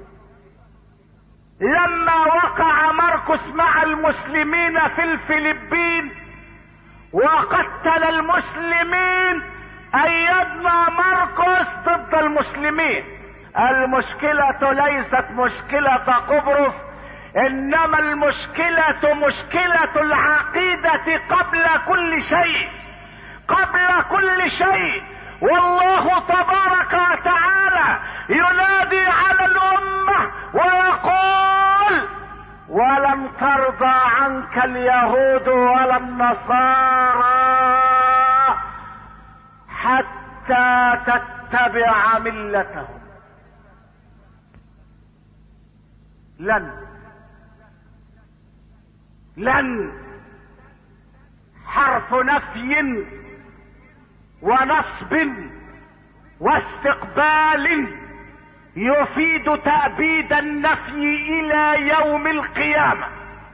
لما وقع ماركوس مع المسلمين في الفلبين وقتل المسلمين ايدنا ماركوس ضد المسلمين. المشكلة ليست مشكلة قبرص، انما المشكلة مشكلة العقيدة قبل كل شيء، قبل كل شيء. والله تبارك وتعالى ينادي على الأمة ويقول: ولن ترضى عنك اليهود ولا النصارى حتى تتبع ملتهم. لن حرف نفي ونصب واستقبال يفيد تأبيد النفي الى يوم القيامة.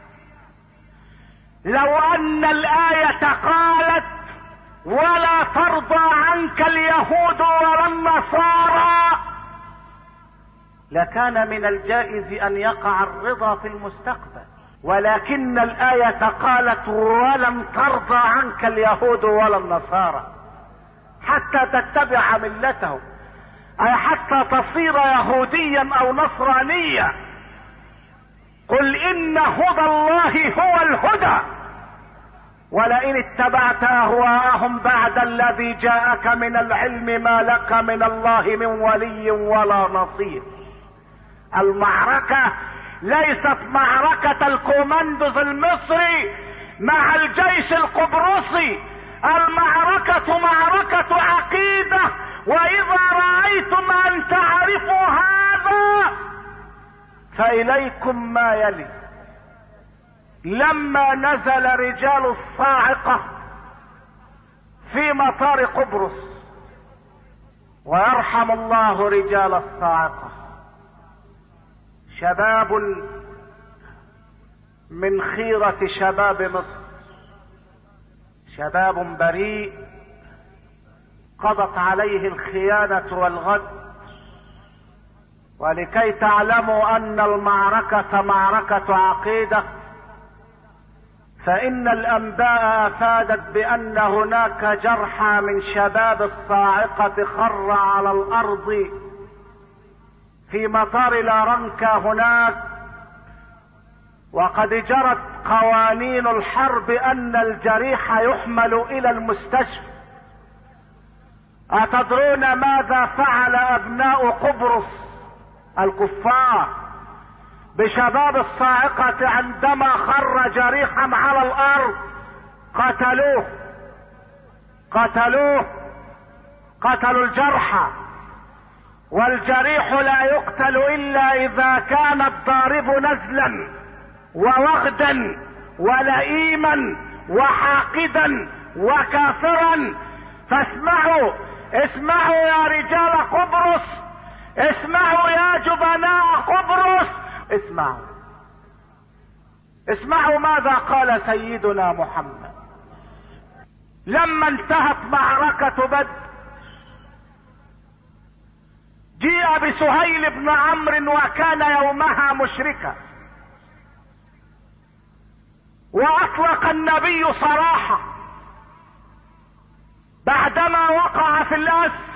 لو ان الآية قالت: ولا ترضى عنك اليهود ولا النصارى، لكان من الجائز ان يقع الرضا في المستقبل، ولكن الآية قالت: ولن ترضى عنك اليهود ولا النصارى حتى تتبع ملتهم، اي حتى تصير يهوديا او نصرانيا. قل ان هدى الله هو الهدى ولئن اتبعت اهواءهم بعد الذي جاءك من العلم ما لك من الله من ولي ولا نصير. المعركة ليست معركة الكوماندوز المصري مع الجيش القبرصي، المعركة معركة عقيدة. واذا رأيتم ان تعرفوا هذا فإليكم ما يلي. لما نزل رجال الصاعقة في مطار قبرص، ويرحم الله رجال الصاعقة، شباب من خيرة شباب مصر، شباب بريء قضت عليه الخيانة والغد. ولكي تعلموا ان المعركة معركة عقيدة، فان الانباء افادت بان هناك جرحى من شباب الصاعقة خر على الارض في مطار لارنكا هناك. وقد جرت قوانين الحرب ان الجريح يحمل الى المستشفى. اتدرون ماذا فعل ابناء قبرص الكفار بشباب الصاعقة عندما خر جريحا على الارض؟ قتلوا الجرحى. والجريح لا يقتل الا اذا كان الضارب نزلا ووغدا ولئيما وحاقدا وكافرا. فاسمعوا، اسمعوا يا رجال قبرص، اسمعوا يا جبناء قبرص، اسمعوا ماذا قال سيدنا محمد لما انتهت معركة بدر. جيء بسهيل بن عمرو وكان يومها مشركا، واطلق النبي صراحة بعدما وقع في الاسر.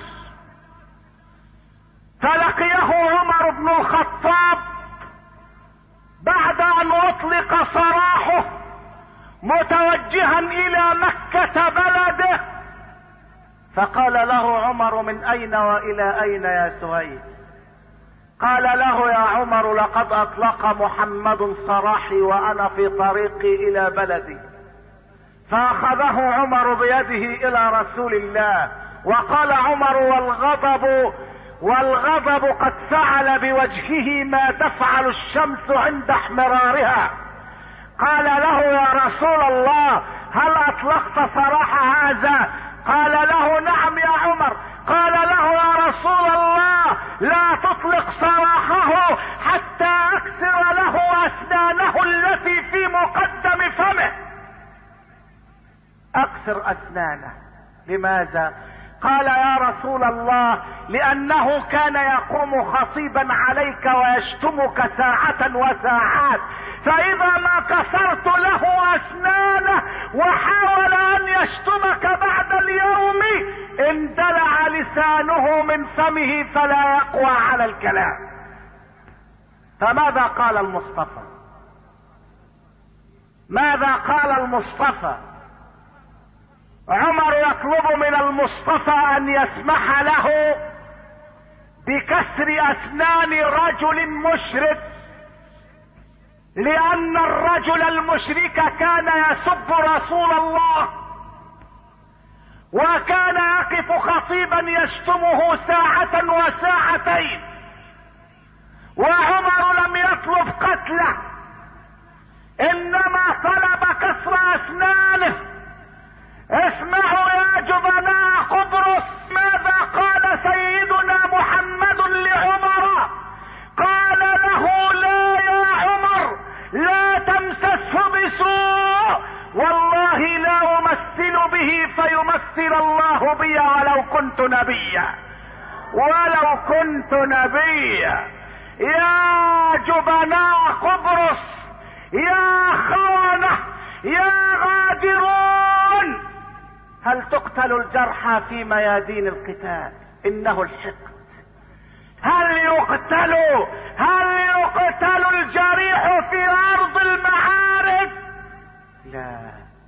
فلقيه عمر بن الخطاب بعد ان اطلق سراحه متوجها الى مكة بلده، فقال له عمر: من اين والى اين يا سهيل؟ قال له: يا عمر لقد اطلق محمد سراحي وانا في طريقي الى بلدي. فاخذه عمر بيده الى رسول الله وقال عمر: والغضب قد فعل بوجهه ما تفعل الشمس عند احمرارها. قال له: يا رسول الله هل اطلقت سراح هذا؟ قال له: نعم يا عمر. قال له: يا رسول الله لا تطلق سراحه حتى اكسر له اسنانه التي في مقدم فمه. اكسر اسنانه. لماذا؟ قال: يا رسول الله لانه كان يقوم خطيبا عليك ويشتمك ساعة وساعات، فاذا ما كسرت له اسنانه وحاول ان يشتمك بعد اليوم اندلع لسانه من فمه فلا يقوى على الكلام. فماذا قال المصطفى؟ ماذا قال المصطفى؟ عمر يطلب من المصطفى ان يسمح له بكسر اسنان رجل مشرك، لان الرجل المشرك كان يسب رسول الله، وكان يقف خطيبا يشتمه ساعة وساعتين، وعمر لم يطلب قتله، انما طلب كسر اسنانه. اسمعوا يا جبناء قبرص ماذا قال سيدنا محمد لعمر. قال له: لا يا عمر، لا تمسسه بسوء، والله لا امثل به فيمثل الله بي ولو كنت نبيا، ولو كنت نبيا. يا جبناء قبرص، يا خونة، يا غادرون، هل تقتل الجرحى في ميادين القتال؟ انه الحقد. هل يقتل الجريح في ارض المعارك؟ لا.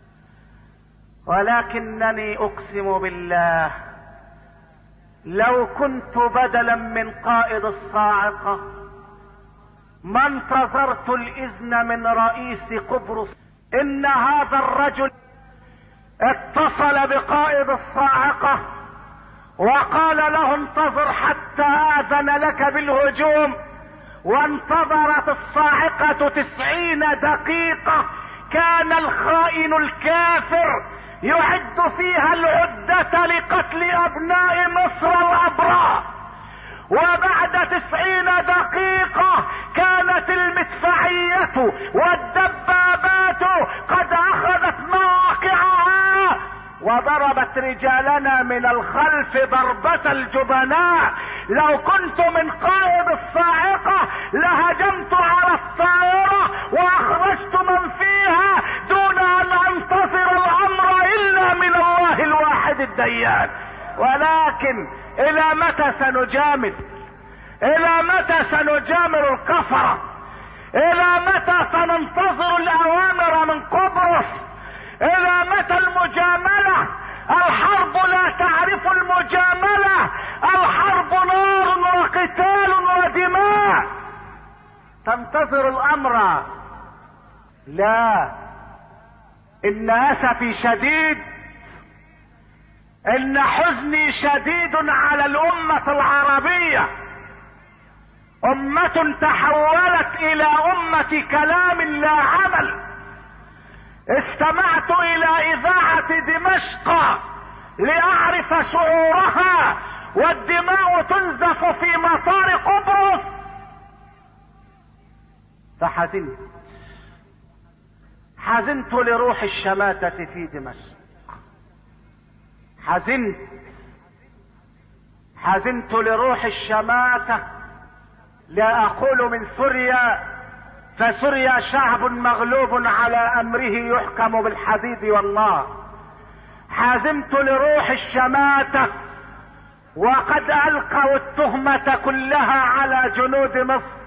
ولكنني اقسم بالله لو كنت بدلا من قائد الصاعقة ما انتظرت الاذن من رئيس قبرص. ان هذا الرجل اتصل بقائد الصاعقة وقال له: انتظر حتى اذن لك بالهجوم. وانتظرت الصاعقة 90 دقيقة. كان الخائن الكافر يعد فيها العدة لقتل ابناء مصر الابرار. وبعد 90 دقيقة كانت المدفعية والدبابات قد اخذت مواقعها وضربت رجالنا من الخلف ضربة الجبناء. لو كنت من قائد الصاعقة لهجمت على الطائرة واخرجت من فيها دون ان انتظر الامر الا من الله الواحد الديان. ولكن الى متى سنجامل؟ الى متى سنجامل الكفرة؟ الى متى سننتظر الاوامر من قبرص؟ الى متى المجاملة؟ الحرب لا تعرف المجاملة. الحرب نار وقتال ودماء. تنتظر الامر؟ لا. ان اسفي شديد، ان حزني شديد على الامة العربية. امة تحولت الى امة كلام لا عمل. استمعت الى اذاعة دمشق لاعرف شعورها والدماء تنزف في مطار قبرص، حزنت لروح الشماتة في دمشق. حزنت لروح الشماتة. لا اقول من سوريا، فسوريا شعب مغلوب على امره يحكم بالحديد والنار. حزنت لروح الشماتة وقد القوا التهمة كلها على جنود مصر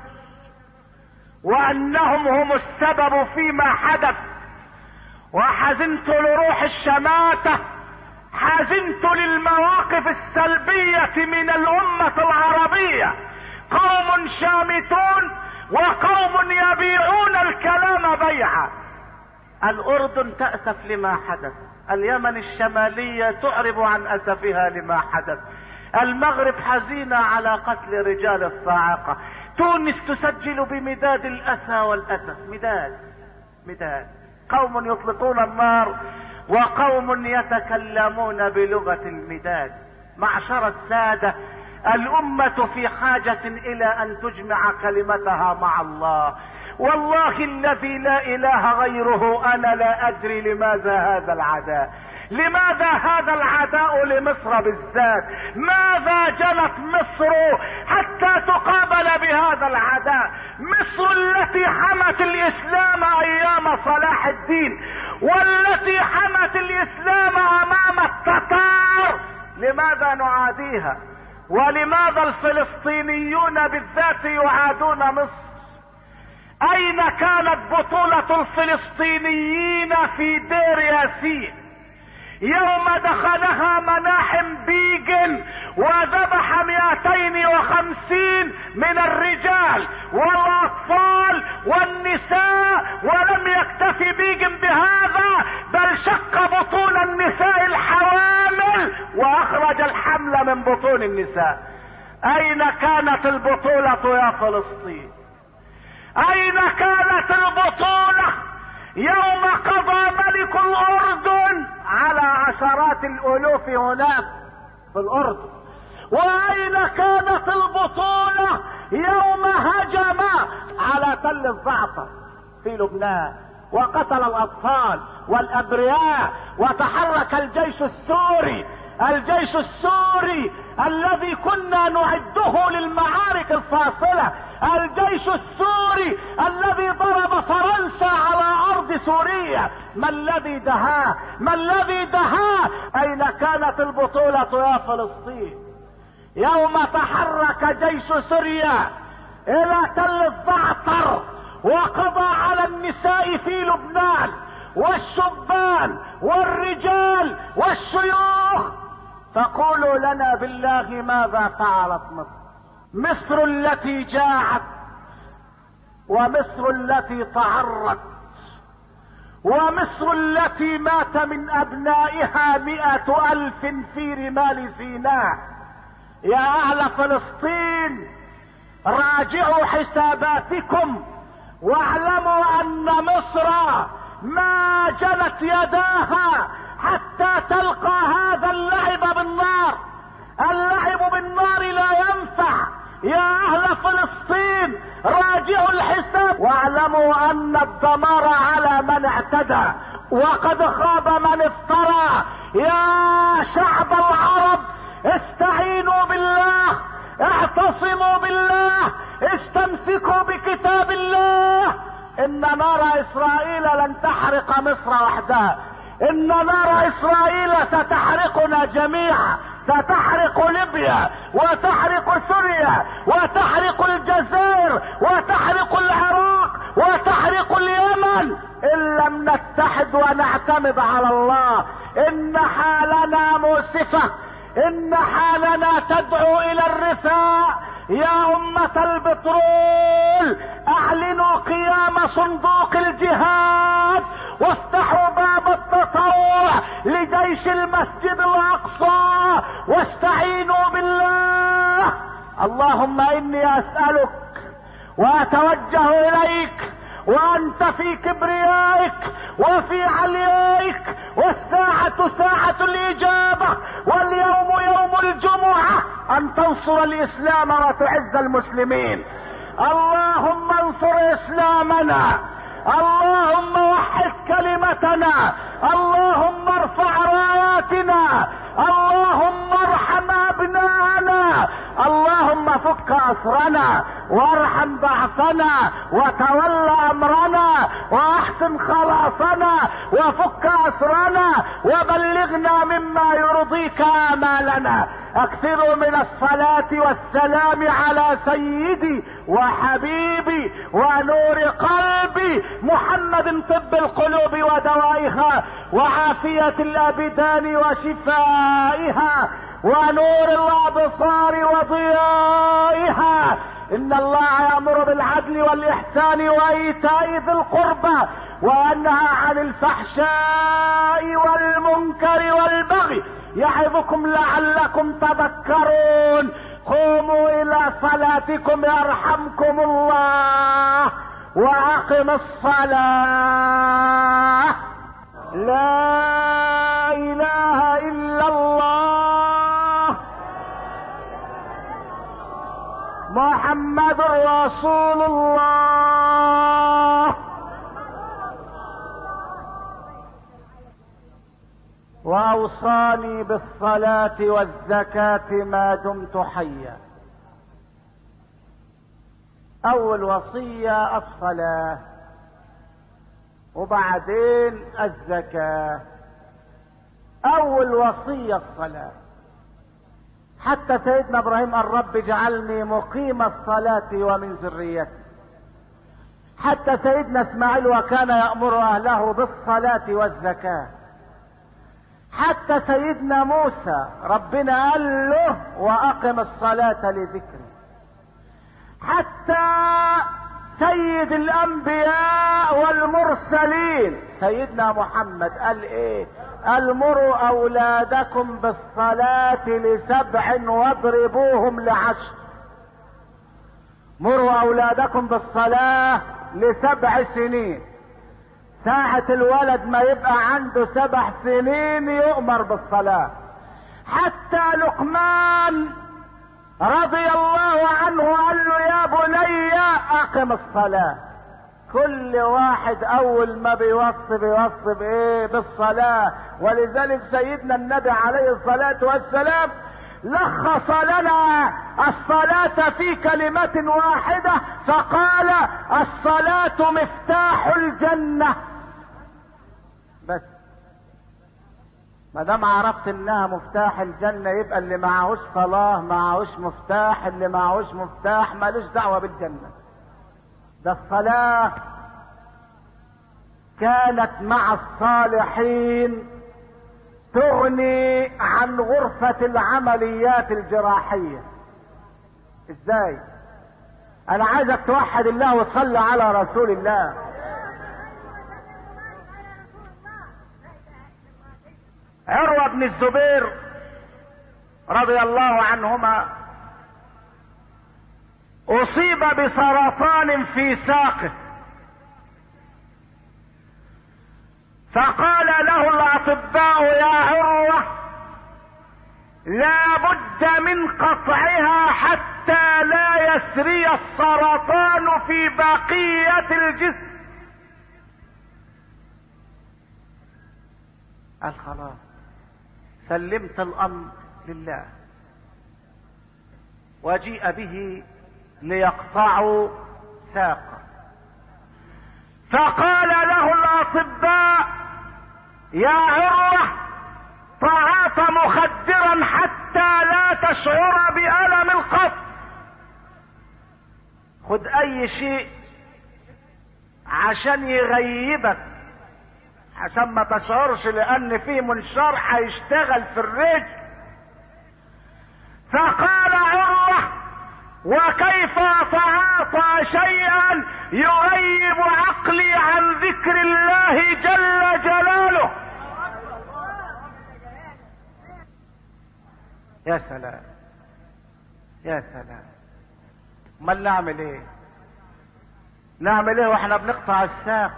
وانهم هم السبب فيما حدث. وحزنت لروح الشماتة، حزنت للمواقف السلبية من الامة العربية. قوم شامتون وقوم يبيعون الكلام بيعا. الاردن تأسف لما حدث، اليمن الشمالية تعرب عن اسفها لما حدث، المغرب حزينة على قتل رجال الصاعقة، تونس تسجل بمداد الاسى والاسف. مداد. قوم يطلقون النار وقوم يتكلمون بلغة المداد. معشر السادة، الامة في حاجة الى ان تجمع كلمتها مع الله. والله الذي لا اله غيره انا لا ادري لماذا هذا العداء. لماذا هذا العداء لمصر بالذات؟ ماذا جنت مصر حتى تقابل بهذا العداء؟ مصر التي حمت الاسلام ايام صلاح الدين، والتي حمت الاسلام امام التتار، لماذا نعاديها؟ ولماذا الفلسطينيون بالذات يعادون مصر؟ اين كانت بطولة الفلسطينيين في دير ياسين يوم دخلها مناحم بيجن وذبح 250 من الرجال والاطفال والنساء؟ ولم يكتفي بيجن بهذا، بل شق بطون النساء الحوامل واخرج الحمل من بطون النساء. اين كانت البطولة يا فلسطين؟ اين كانت البطولة يوم قضى ملك الاردن على عشرات الالوف هناك في الاردن؟ واين كانت البطولة يوم هجم على تل الزعتر في لبنان وقتل الاطفال والابرياء وتحرك الجيش السوري، الجيش السوري الذي كنا نعده للمعارك الفاصلة، الجيش السوري الذي ضرب فرنسا على ارض سوريا؟ ما الذي دهاه؟ ما الذي دهاه؟ اين كانت البطولة يا فلسطين يوم تحرك جيش سوريا الى تل الزعتر وقضى على النساء في لبنان والشبان والرجال والشيوخ؟ فقولوا لنا بالله ماذا فعلت مصر؟ مصر التي جاعت، ومصر التي تعرت، ومصر التي مات من ابنائها 100,000 في رمال سيناء. يا اهل فلسطين راجعوا حساباتكم واعلموا ان مصر ما جلت يداها حتى تلقى هذا اللعب بالنار. اللعب بالنار لا ينفع. يا اهل فلسطين راجعوا الحساب واعلموا ان الدمار على من اعتدى وقد خاب من افترى. يا شعب العرب استعينوا بالله، اعتصموا بالله، استمسكوا بكتاب الله. ان نار اسرائيل لن تحرق مصر وحدها، ان نار اسرائيل ستحرقنا جميعا، ستحرق ليبيا وتحرق سوريا وتحرق الجزائر وتحرق العراق وتحرق اليمن ان لم نتحد ونعتمد على الله. ان حالنا مؤسفة، ان حالنا تدعو الى الرثاء. يا امة البترول اعلنوا قيام صندوق الجهاد وافتحوا باب التطوع لجيش المسجد الاقصى واستعينوا بالله. اللهم اني اسألك واتوجه اليك وانت في كبريائك وفي عليائك، والساعة ساعة الاجابة واليوم يوم الجمعة، ان تنصر الاسلام وتعز المسلمين. اللهم انصر اسلامنا، اللهم وحد كلمتنا، اللهم ارفع راياتنا، اللهم ارحم ابناءنا، اللهم فك اسرنا وارحم ضعفنا وتولى امرنا واحسن خلاصنا وفك اسرنا وبلغنا مما يرضيك امالنا. اكثروا من الصلاة والسلام على سيدي وحبيبي ونور قلبي محمد، طب القلوب ودوائها وعافية الابدان وشفائها ونور الابصار وضيائها. ان الله يأمر بالعدل والاحسان وايتاء ذي القربى وينهى عن الفحشاء والمنكر والبغي يعظكم لعلكم تذكرون. قوموا الى صلاتكم يرحمكم الله واقم الصلاة. لا اله الا الله محمد رسول الله. واوصاني بالصلاة والزكاة ما دمت حيا. اول وصية الصلاة وبعدين الزكاة. اول وصية الصلاة. حتى سيدنا ابراهيم قال رب اجعلني مقيم الصلاة ومن ذريتي. حتى سيدنا اسماعيل وكان يأمر اهله بالصلاة والزكاة. حتى سيدنا موسى ربنا قال له واقم الصلاة لذكري. حتى سيد الانبياء والمرسلين سيدنا محمد قال ايه؟ قال مروا اولادكم بالصلاة ل7 واضربوهم ل10. مروا اولادكم بالصلاة ل7 سنين. ساعة الولد ما يبقى عنده 7 سنين يؤمر بالصلاة. حتى لقمان رضي الله عنه قال له يا بني اقم الصلاة. كل واحد اول ما بيوصي بايه؟ بالصلاة. ولذلك سيدنا النبي عليه الصلاة والسلام لخص لنا الصلاة في كلمة واحدة فقال الصلاة مفتاح الجنة. بس ما دام عرفت انها مفتاح الجنة يبقى اللي معهوش صلاة معهوش مفتاح، اللي معهوش مفتاح مالوش دعوة بالجنة. ده الصلاة كانت مع الصالحين تغني عن غرفة العمليات الجراحية. ازاي؟ انا عايزك توحد الله وتصلي على رسول الله. عروة بن الزبير رضي الله عنهما اصيب بسرطان في ساقه، فقال له الاطباء يا عروة لا بد من قطعها حتى لا يسري السرطان في بقية الجسم. قال خلاص سلمت الامر لله. وجيء به ليقطعوا ساقه، فقال له الاطباء يا عروة تعاطى مخدرا حتى لا تشعر بألم القطع. خد اي شيء عشان يغيبك، عشان ما تشعرش، لان فيه منشار هيشتغل في الرجل. فقال عروة وكيف اتعاطى شيئا يغيب عقلي عن ذكر الله جل جلاله؟ يا سلام يا سلام. امال نعمل ايه؟ نعمل ايه واحنا بنقطع الساق؟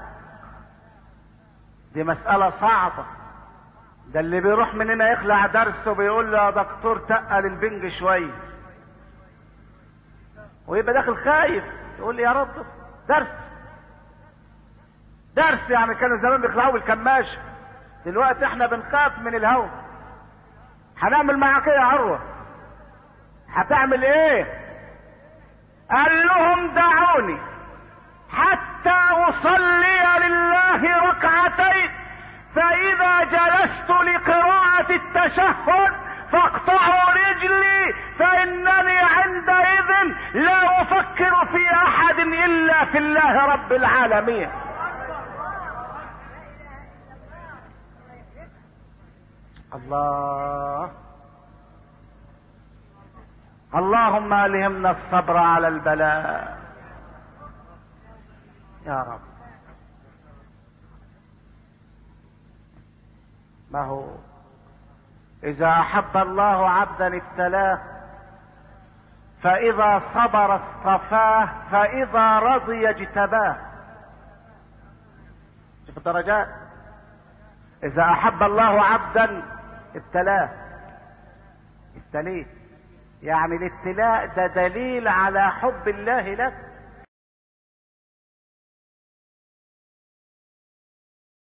دي مسألة صعبة. ده اللي بيروح مننا يخلع درسه بيقول له يا دكتور تقل البنج شوية، ويبقى داخل خايف يقول لي يا رب درس يعني كانوا زمان بيخلعوا بالكماشة، دلوقتي احنا بنخاف من الهوا. هنعمل معاك ايه يا عروة؟ هتعمل ايه؟ قال لهم دعوني حتى اصلي لله ركعتين، فاذا جلست لقراءة التشهد فاقطعوا رجلي، فانني عندئذ لا افكر في احد الا في الله رب العالمين. الله. اللهم الهمنا الصبر على البلاء يا رب. ما هو اذا احب الله عبدا ابتلاه، فاذا صبر اصطفاه، فاذا رضي اجتباه. شوف الدرجات. اذا احب الله عبدا ابتلاه، ابتليه، يعني الابتلاء ده دليل على حب الله لك.